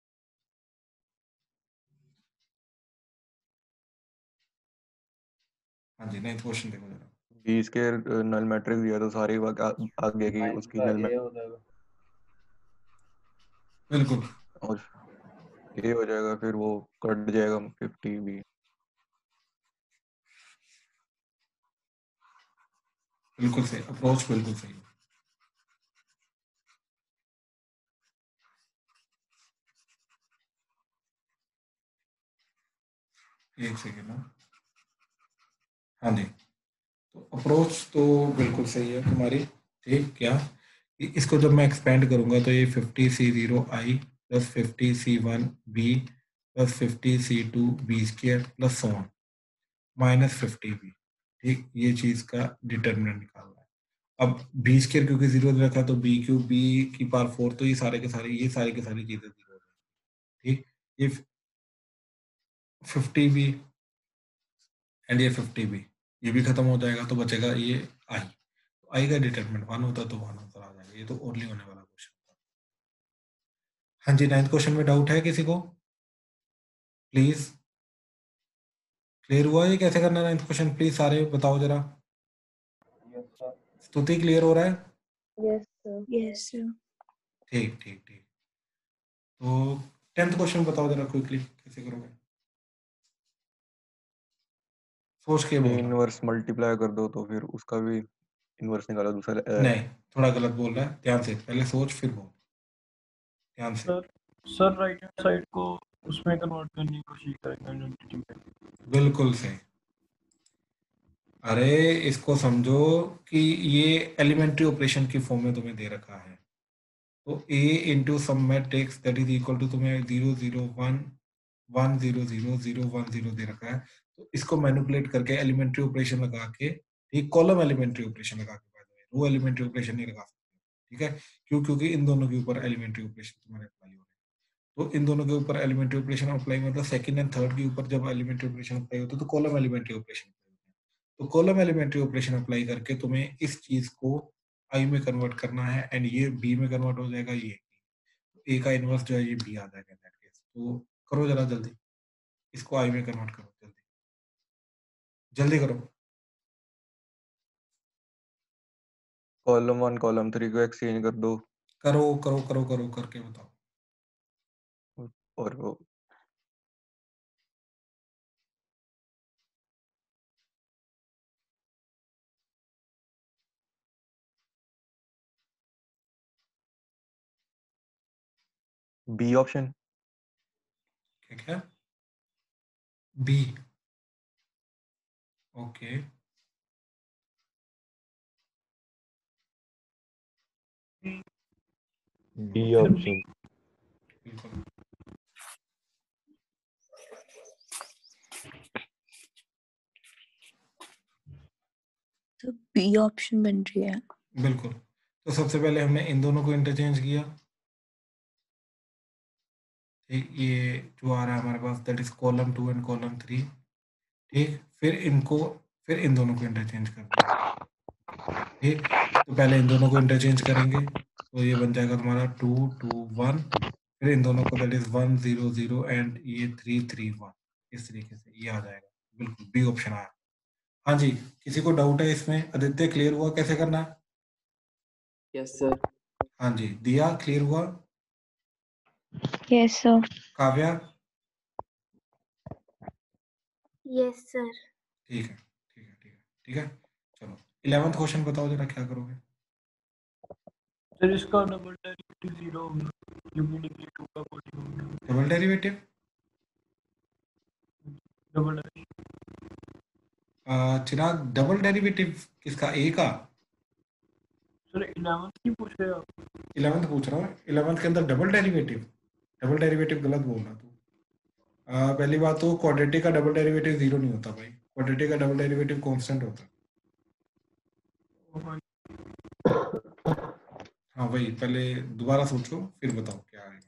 हाँ जी, 9th क्वेश्चन देखो जरा। बी स्क्वायर नल मैट्रिक्स दिया तो सारी आगे की 9 उसकी का नल ए हो जाएगा। बिल्कुल और ये हो जाएगा, फिर वो कट जाएगा 50 भी। बिल्कुल सही अप्रोच, बिल्कुल सही। एक सेकेंड ना, हाँ जी, तो अप्रोच तो बिल्कुल सही है तुम्हारी, ठीक। क्या इसको जब मैं एक्सपेंड करूंगा तो ये 50C0i plus 50C1b plus 50C2b square plus so on minus 50b, ठीक। ये चीज का डिटर्मिनेंट निकालना है। अब बी स्क्वायर क्योंकि 0 दे रखा है तो बी क्यूब बी की पावर 4, तो ये सारे के सारे चीजें 0 हो जाएंगी, ठीक। ये 50b एंड ये 50b ये भी खत्म हो जाएगा, तो बचेगा ये आई, तो आई का डिटरमिनेंट 1 होता तो 1 आंसर आ जाएगा। ये तो ओनली होने वाला क्वेश्चन था। हाँ जी, 9th क्वेश्चन में डाउट है किसी को? प्लीज, क्लियर हुआ ये कैसे करना है 9th क्वेश्चन? प्लीज सारे बताओ जरा। Yes sir. स्तुति क्लियर हो रहा है? Yes sir. Yes sir. ठीक ठीक ठीक। तो 10th क्वेश्चन बताओ जरा क्विकली कैसे करोगे, सोच के बोलना। इनवर्स मल्टीप्लाई कर दो तो फिर उसका भी इनवर्स निकालो दूसरा। नहीं, थोड़ा गलत बोल रहा है, ध्यान से पहले सोच फिर बोल, ध्यान से। सर राइट हैंड साइड को उसमें कन्वर्ट करने की कोशिश करेंगे आइडेंटिटी में। बिल्कुल सही। अरे इसको समझो कि ये एलिमेंट्री ऑपरेशन की फॉर्म में तुम्हें दे रखा है, तो a into some matrix that is equal to तुम्हें 0 0 1 1 0 0 0 1 0 दे रखा है, तो इसको मैनिपुलेट करके एलिमेंट्री ऑपरेशन लगा के, ठीक, कॉलम एलिमेंट्री ऑपरेशन लगा के, by the way row elementary operation नहीं लगा सकते, ठीक है, क्यों? क्योंकि इन दोनों के ऊपर एलिमेंट्री ऑपरेशन तुम्हारे अप्लाई हो रहे हैं। तो इन दोनों के ऊपर एलिमेंट्री ऑपरेशन अप्लाई मतलब सेकंड एंड थर्ड के ऊपर जब एलिमेंट्री ऑपरेशन अप्लाई होता है तो कॉलम एलिमेंट्री ऑपरेशन अप्लाई होता है। तो कॉलम एलिमेंट्री ऑपरेशन अप्लाई करके तुम्हें इस चीज को आई में कन्वर्ट करना है, एंड ये बी में कन्वर्ट हो जाएगा, ये ए का इनवर्स जो है ये बी आ जाएगा इन दैट केस। तो करो जरा जल्दी, इसको आई में कन्वर्ट करो, जल्दी जल्दी करो। कॉलम 1 कॉलम 3 को एक्सचेंज कर दो करो करो करो करो करके बताओ। और वो बी ऑप्शन क्या क्या? B, okay, D option. बिल्कुल। तो बी ऑप्शन बन रही है। बिल्कुल, तो सबसे पहले हमने इन दोनों को इंटरचेंज किया, ठीक, ये जो आ रहा है हमारे पास that is column 2 and column 3, ठीक, फिर इन दोनों को इंटरचेंज कर दिया, ठीक। तो पहले इन दोनों को इंटरचेंज करेंगे, तो ये बन जाएगा तुम्हारा 2 2 1, फिर इन दोनों को दैट इज 1 0 0 एंड ये 3 3 1, इस तरीके से ये आ जाएगा। बिल्कुल, बी ऑप्शन आया। हाँ जी, किसी को डाउट है इसमें? आदित्य क्लियर हुआ कैसे करना है? Yes sir. हाँ जी, दिया क्लियर हुआ? Yes sir. Kavya? Yes sir. ठीक है ठीक है ठीक है ठीक है, चलो 11th क्वेश्चन बताओ जरा, क्या करोगे? सर इसका डबल डेरिवेटिव 0 होगा क्योंकि डिग्री 2 का 40 होगा। Double derivative? Double Chirag, double derivative किसका? ए का? सर 11th की पूछ रहे हो आप? 11th पूछ रहा हूँ, 11th के अंदर डबल डेरिवेटिव? डबल डेरिवेटिव गलत बोल रहा तू। पहली बात तो क्वाड्रेटिक का डबल डेरिवेटिव 0 नहीं होता भाई, क्वाड्रेटिक का डबल डेरिवेटिव कांस्टेंट होता है। हाँ भाई, पहले दोबारा सोचो फिर बताओ क्या आएगा।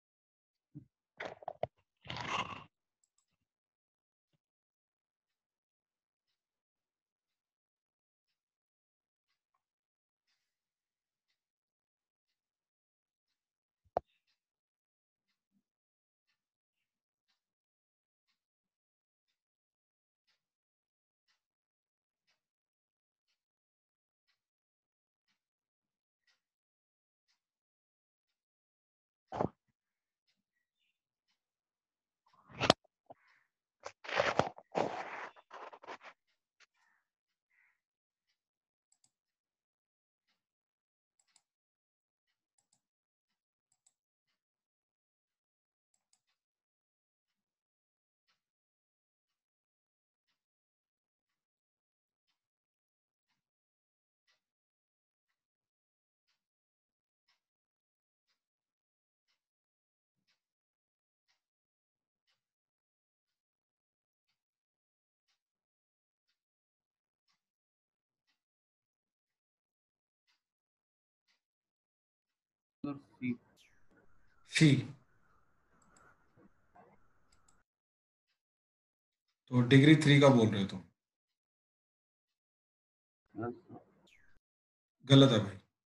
सर सी। सी, तो डिग्री 3 का बोल रहे हो तुम? गलत है भाई,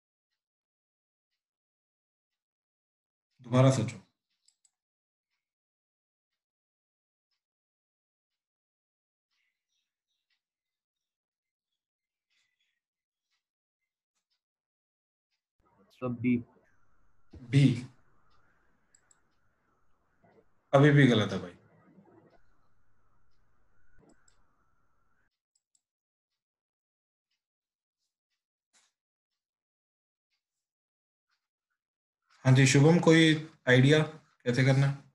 दोबारा सोचो। Sir B. बी अभी भी गलत है भाई। हाँ जी शुभम, कोई आइडिया कैसे करना है?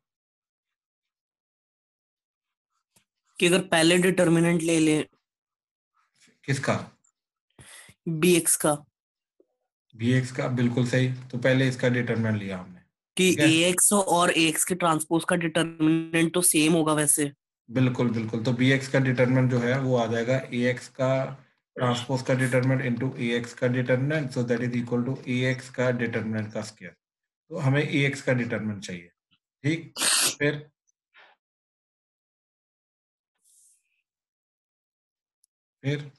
कि अगर पहले डिटर्मिनेंट ले ले किसका? bx का, bx का, बिल्कुल सही। तो पहले इसका डिटरमिनेंट लिया हमने, कि ठीक है ax और ax के ट्रांसपोज का डिटरमिनेंट तो सेम होगा वैसे। बिल्कुल बिल्कुल। तो bx का डिटरमिनेंट जो है वो आ जाएगा ax का ट्रांसपोज का डिटरमिनेंट इनटू ax का determinant, so that is equal to ax का डिटरमिनेंट का स्क्वायर। तो हमें ax का डिटरमिनेंट चाहिए। ठीक, फिर फिर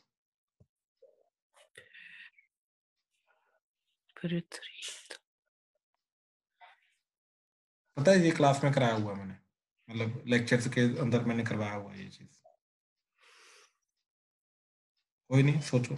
फिर 3 पता है ये क्लास में कराया हुआ है मैंने, मतलब लेक्चर्स के अंदर मैंने करवाया हुआ है ये चीज। कोई नहीं, सोचो।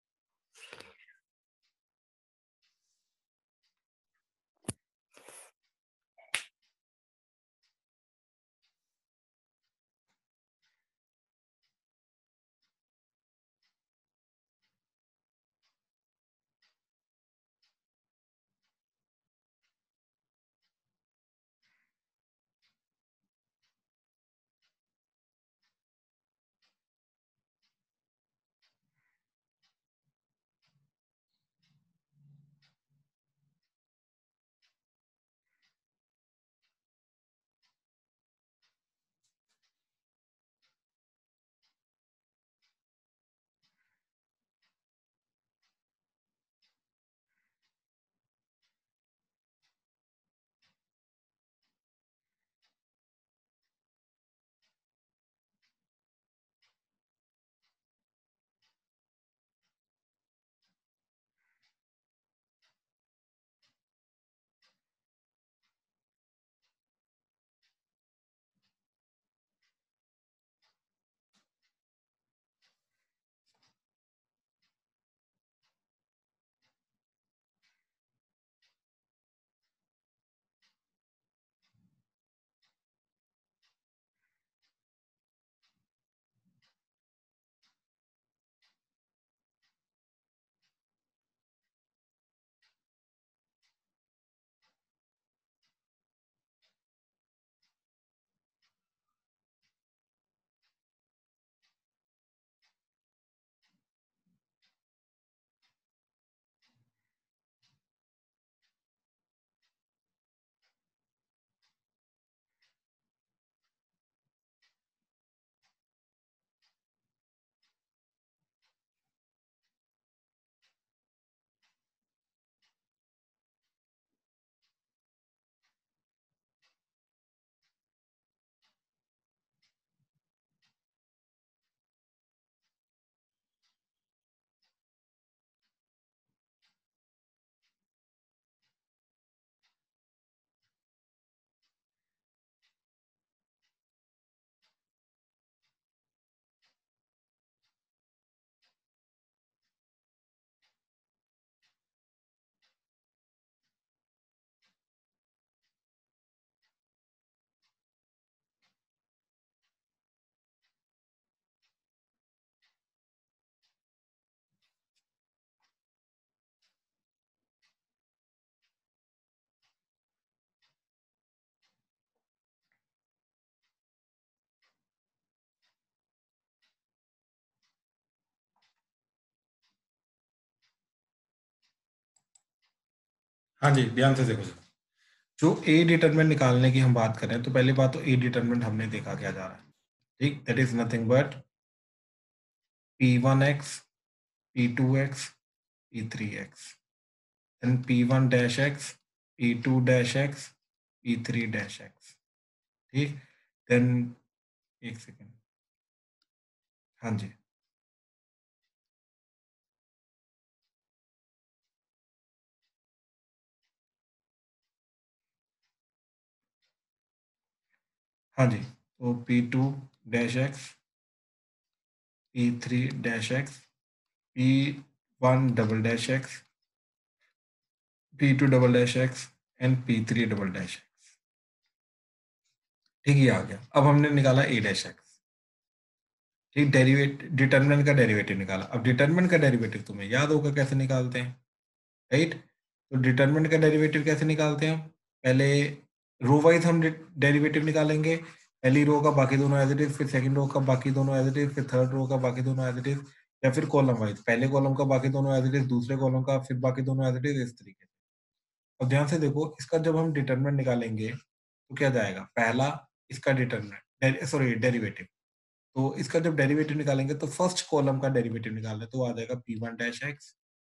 हाँ जी, ध्यान से देखो। जो ए डिटरमिनेंट निकालने की हम बात कर रहे हैं, तो पहली बात तो ए डिटरमिनेंट हमने देखा क्या जा रहा है। ठीक, that is nothing but p1x, p2x, p3x, then p1 dash x, p2 dash x, p3 dash x। ठीक, देन एक सेकेंड, हाँ जी, हाँ जी, तो p2 dash x, p3 dash x, p1 double dash x, p2 double dash x and p3 double dash x। ठीक, ये आ गया। अब हमने निकाला a dash x। ठीक, डिटरमिनेंट का डेरिवेटिव निकाला। अब डिटरमिनेंट का डेरिवेटिव तुम्हें याद होगा कैसे निकालते हैं, राइट? तो डिटरमिनेंट का डेरिवेटिव कैसे निकालते हैं? पहले रो वाइज हम डेरिवेटिव निकालेंगे। पहली रो का बाकी दोनों एज इट इज, फिर सेकंड रो का बाकी दोनों एज इट इज, फिर थर्ड रो का बाकी दोनों एज इट इज, या फिर कॉलम वाइज पहले कॉलम का बाकी दोनों एज इट इज, दूसरे कॉलम का फिर बाकी दोनों एज इट इज, इस तरीके से। अब ध्यान से देखो, इसका जब हम डिटरमिनेंट निकालेंगे तो क्या जाएगा, पहला इसका डिटरमिनेंट, सॉरी डेरिवेटिव, तो इसका जब डेरिवेटिव निकालेंगे तो फर्स्ट कॉलम का डेरिवेटिव निकालना है, तो आ जाएगा p1 dash x,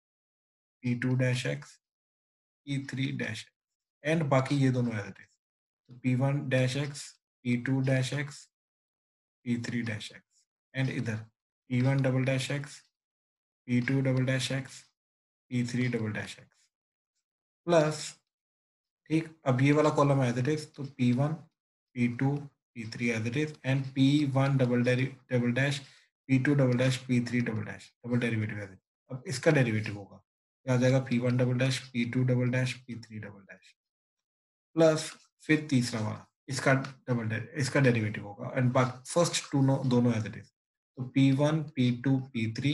p2 dash x, p3 dash x, and बाकी ये दोनों एज इट इज, तो p1 dash x, p2 dash x, p3 dash x, and इधर p1 double dash x, p2 double dash x, p3 double dash x, plus, ठीक, अब ये वाला कॉलम एज इट इज, तो p1, p2, p3 as it is, and p1 double dash, p2 double dash, p3 double dash, double derivative as it. अब इसका डेरिवेटिव होगा, क्या आ जाएगा, p1 double dash, p2 double dash, p3 double dash, plus फिर तीसरा वाला इसका डेरिवेटिव होगा, एंड बाकी फर्स्ट दोनों एज इट इज, तो p1, p2, p3,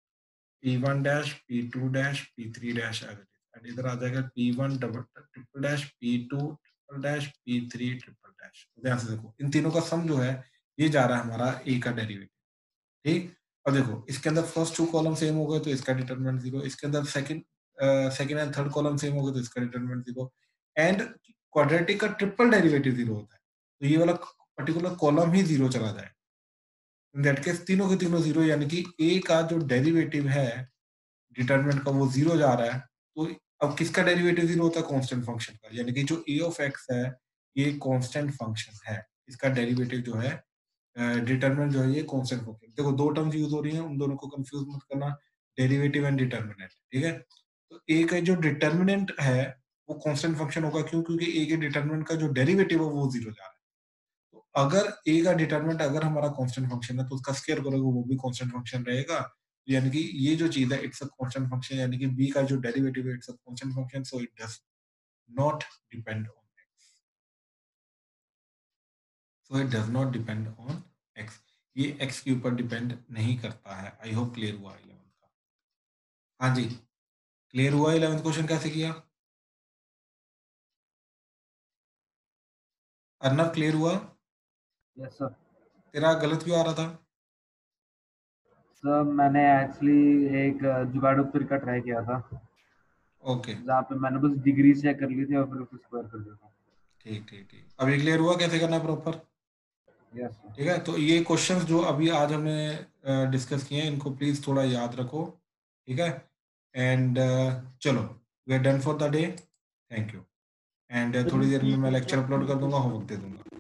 p1 dash, p2 dash, p3 dash as it is, and इधर आ जाएगा p1 double triple dash, p2 triple dash, p3 triple dash. ध्यान से देखो, इन तीनों का सम जो है ये जा रहा है हमारा a का डेरिवेटिव, ठीक। अब देखो, इसके अंदर फर्स्ट 2 कॉलम सेम हो गए तो इसका डिटरमिनेंट 0, इसके अंदर second and third column same हो गए तो इसका डिटरमिनेंट 0, एंड क्वाड्रेटिक का ट्रिपल डेरिवेटिव 0 होता है, तो ये वाला पर्टिकुलर कॉलम ही 0 चला जाए। इन दैट केस तीनों के तीनों 0, यानी कि a का जो डेरिवेटिव है डिटरमिनेंट का वो 0 जा रहा है, तो अब किसका डेरिवेटिव 0 होता है, कांस्टेंट फंक्शन का, यानी कि जो a ऑफ x है ये कांस्टेंट फंक्शन है, इसका डेरिवेटिव जो है डिटरमिनेंट जो है ये कांस्टेंट फंक्शन। देखो 2 टर्म्स यूज हो रही हैं, उन दोनों को कंफ्यूज मत करना, डेरिवेटिव एंड डिटरमिनेंट, ठीक है। तो a का जो डिटरमिनेंट है वो कांस्टेंट फंक्शन होगा, क्यों, क्योंकि a के डिटरमिनेंट का जो डेरिवेटिव है वो 0 जा रहा है। तो अगर a का डिटरमिनेंट अगर हमारा कांस्टेंट फंक्शन है तो उसका स्क्वायर करोगे वो भी कांस्टेंट फंक्शन रहेगा, यानी कि ये जो चीज है इट्स अ कांस्टेंट फंक्शन, यानी कि b का जो डेरिवेटिव है it's a constant function, so it does not depend on x, so it does not depend on x, ये x के ऊपर डिपेंड नहीं करता है। आई होप क्लियर हुआ 11th का। हाँ जी, क्लियर हुआ 11th क्वेश्चन कैसे किया, अर्नव क्लियर हुआ? Yes sir. तेरा गलत क्यों आ रहा था? सर मैंने एक्चुअली एक जुगाड़ू तरीका ट्राई किया था, ओके, जहाँ पे मैंने बस डिग्री चेक कर ली थी और फिर उसको स्क्वायर कर दिया था। ठीक ठीक ठीक, अब ये क्लियर हुआ कैसे करना है प्रॉपर? Yes sir. ठीक है, तो ये क्वेश्चंस जो अभी आज हमने डिस्कस किए हैं इनको प्लीज थोड़ा याद रखो, ठीक है, एंड चलो we are done for the day, thank you, and थोड़ी देर में मैं लेक्चर अपलोड कर दूंगा, होमवर्क दे दूंगा।